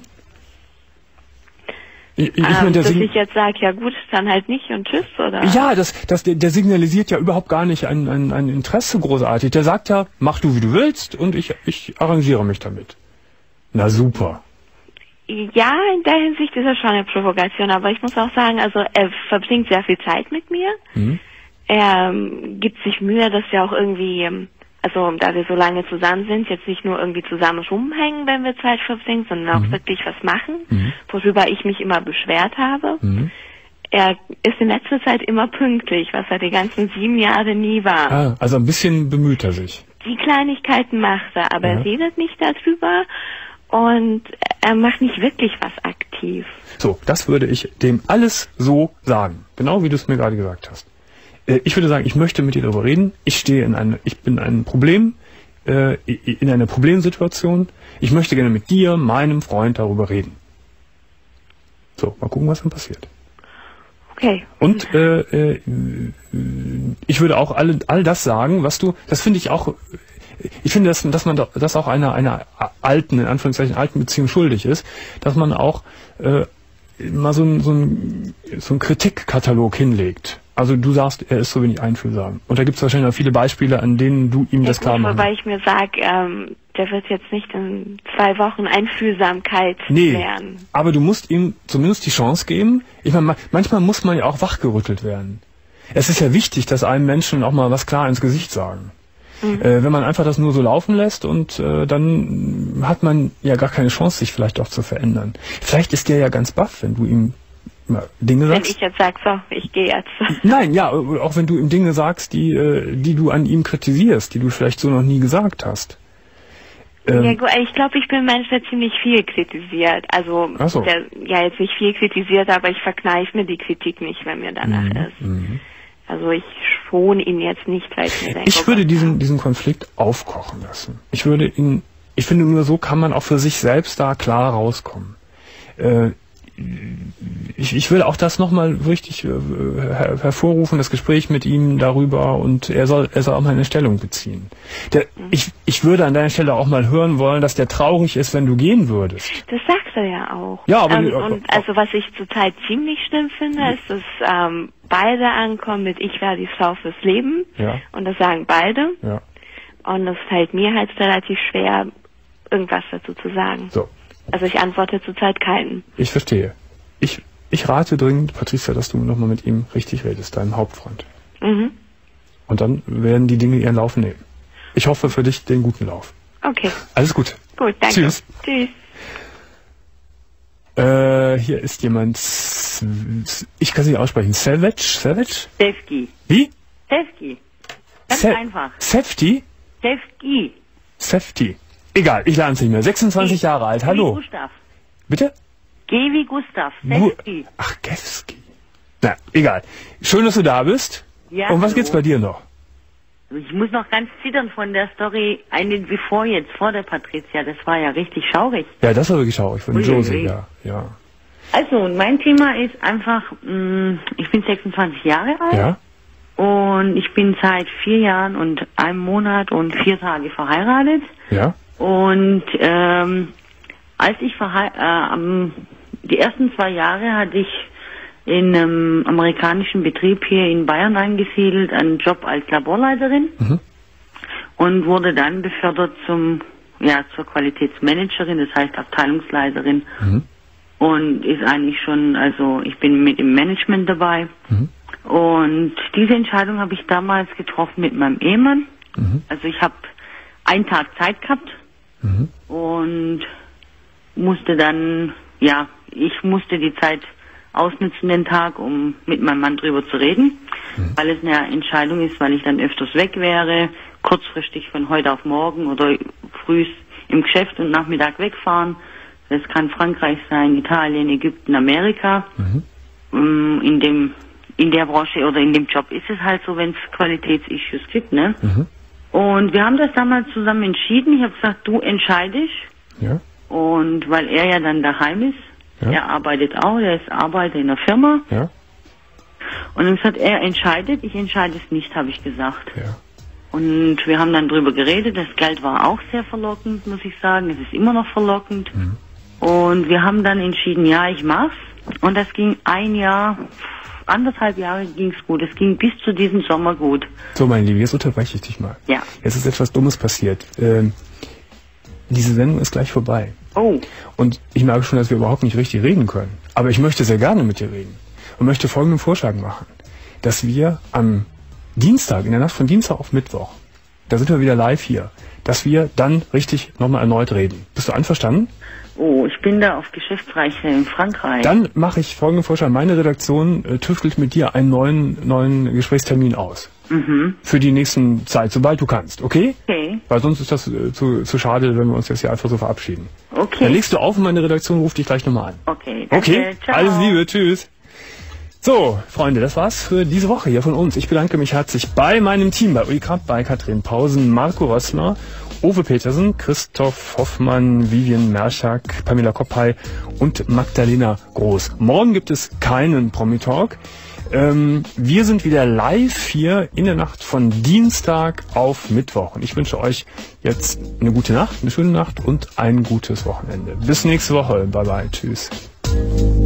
Ich jetzt sage, ja gut, dann halt nicht und tschüss, oder? Ja, der signalisiert ja überhaupt gar nicht ein Interesse großartig. Der sagt ja, mach du, wie du willst und ich arrangiere mich damit. Na super. Ja, in der Hinsicht ist er schon eine Provokation, aber ich muss auch sagen, also er verbringt sehr viel Zeit mit mir. Er gibt sich Mühe, dass wir auch irgendwie... Also, da wir so lange zusammen sind, jetzt nicht nur irgendwie zusammen rumhängen, wenn wir Zeit verbringen, sondern auch wirklich was machen, worüber ich mich immer beschwert habe. Er ist in letzter Zeit immer pünktlich, was er die ganzen 7 Jahre nie war. Ah, also ein bisschen bemüht er sich. Die Kleinigkeiten macht er, aber er redet nicht darüber und er macht nicht wirklich was aktiv. So, das würde ich dem alles so sagen. Genau wie du es mir gerade gesagt hast. Ich würde sagen, ich möchte mit dir darüber reden. Ich bin in einem Problem, in einer Problemsituation. Ich möchte gerne mit dir, meinem Freund, darüber reden. So, mal gucken, was dann passiert. Okay. Und ich würde auch all das sagen, was du, das finde ich auch, ich finde, dass man das auch einer alten, in Anführungszeichen alten Beziehung schuldig ist, dass man auch mal so einen Kritikkatalog hinlegt. Also du sagst, er ist so wenig einfühlsam. Und da gibt es wahrscheinlich auch viele Beispiele, an denen du ihm das klar machst. Wobei ich mir sage, der wird jetzt nicht in 2 Wochen Einfühlsamkeit lernen. Aber du musst ihm zumindest die Chance geben. Ich meine, manchmal muss man ja auch wachgerüttelt werden. Es ist ja wichtig, dass einem Menschen auch mal was klar ins Gesicht sagen. Wenn man einfach das nur so laufen lässt und dann hat man ja gar keine Chance, sich vielleicht auch zu verändern. Vielleicht ist der ja ganz baff, wenn du ihm Dinge sagst. Wenn ich jetzt sage, so, ich gehe jetzt. Nein, ja, auch wenn du ihm Dinge sagst, die du an ihm kritisierst, die du vielleicht so noch nie gesagt hast. Ja, gut, ich glaube, ich bin ein Mensch, der ziemlich viel kritisiert. Also, der jetzt nicht viel kritisiert, aber ich verkneife mir die Kritik nicht, wenn mir danach ist. Also ich schone ihn jetzt nicht, weil ich mir denke... Ich würde diesen Konflikt aufkochen lassen. Ich finde nur so kann man auch für sich selbst da klar rauskommen. Ich will auch das nochmal richtig hervorrufen, das Gespräch mit ihm darüber, und er soll auch mal eine Stellung beziehen. Ich würde an deiner Stelle auch mal hören wollen, dass der traurig ist, wenn du gehen würdest. Das sagt er ja auch. Ja, aber und also was ich zurzeit ziemlich schlimm finde, ist, dass beide ankommen mit "Ich wäre die Frau fürs Leben", und das sagen beide. Ja. Und es fällt mir halt relativ schwer, irgendwas dazu zu sagen. So. Also ich antworte zurzeit keinen. Ich verstehe. Ich rate dringend, Patricia, dass du nochmal mit ihm richtig redest, deinem Hauptfreund. Und dann werden die Dinge ihren Lauf nehmen. Ich hoffe für dich den guten Lauf. Okay. Alles gut. Gut, danke. Tschüss. Tschüss. Hier ist jemand, ich kann sie aussprechen, Savage? Sefti. Wie? Sefti. Ganz einfach. Sefti? Sefti. Egal, ich lerne es nicht mehr. 26 Jahre alt, hallo. Gustav. Bitte? G wie Gustav, Sefti. Ach, Gewski. Na, egal. Schön, dass du da bist. Ja, und was geht's bei dir noch? Ich muss noch ganz zittern von der Story, vor der Patricia. Das war ja richtig schaurig. Ja, das war wirklich schaurig von Josie, ja. Also, mein Thema ist einfach, ich bin 26 Jahre alt. Ja. Und ich bin seit 4 Jahren und 1 Monat und 4 Tage verheiratet. Ja. Und als ich die ersten 2 Jahre hatte ich in einem amerikanischen Betrieb hier in Bayern angesiedelt, einen Job als Laborleiterin und wurde dann befördert zur Qualitätsmanagerin, das heißt Abteilungsleiterin. Und ist eigentlich schon, also ich bin mit im Management dabei. Und diese Entscheidung habe ich damals getroffen mit meinem Ehemann. Also ich habe einen Tag Zeit gehabt und musste dann, ich musste die Zeit ausnutzen, den Tag, um mit meinem Mann drüber zu reden, weil es eine Entscheidung ist, weil ich dann öfters weg wäre, kurzfristig von heute auf morgen oder früh im Geschäft und Nachmittag wegfahren. Das kann Frankreich sein, Italien, Ägypten, Amerika. In der Branche oder in dem Job ist es halt so, wenn es Qualitätsissues gibt, ne? Und wir haben das damals zusammen entschieden. Ich habe gesagt, du entscheidest. Ja. Und weil er ja dann daheim ist, er arbeitet auch, er ist Arbeiter in der Firma. Ja. Und dann gesagt, er entscheidet, ich entscheide es nicht, habe ich gesagt. Ja. Und wir haben dann drüber geredet. Das Geld war auch sehr verlockend, muss ich sagen. Es ist immer noch verlockend. Und wir haben dann entschieden, ja, ich mach's. Und das ging 1 Jahr, 1,5 Jahre ging's gut. Es ging bis zu diesem Sommer gut. So, mein Lieber, jetzt unterbreche ich dich mal. Ja. Jetzt ist etwas Dummes passiert. Diese Sendung ist gleich vorbei. Oh. Und ich merke schon, dass wir überhaupt nicht richtig reden können. Aber ich möchte sehr gerne mit dir reden. Und möchte folgenden Vorschlag machen. Dass wir am Dienstag, in der Nacht von Dienstag auf Mittwoch, da sind wir wieder live hier, dass wir dann richtig nochmal erneut reden. Bist du einverstanden? Oh, ich bin da auf Geschäftsreise in Frankreich. Dann mache ich folgenden Vorschlag. Meine Redaktion tüftelt mit dir einen neuen Gesprächstermin aus. Für die nächsten Zeit, sobald du kannst, okay? Okay. Weil sonst ist das zu schade, wenn wir uns jetzt hier einfach so verabschieden. Okay. Dann legst du auf und meine Redaktion ruft dich gleich nochmal an. Okay, danke. Okay, ciao. Alles Liebe, tschüss. So, Freunde, das war's für diese Woche hier von uns. Ich bedanke mich herzlich bei meinem Team, bei Uli Krapp, bei Katrin Pausen, Marco Rössler, Uwe Petersen, Christoph Hoffmann, Vivian Merschak, Pamela Koppay und Magdalena Groß. Morgen gibt es keinen Promi-Talk. Wir sind wieder live hier in der Nacht von Dienstag auf Mittwoch. Und ich wünsche euch jetzt eine gute Nacht, eine schöne Nacht und ein gutes Wochenende. Bis nächste Woche. Bye bye. Tschüss.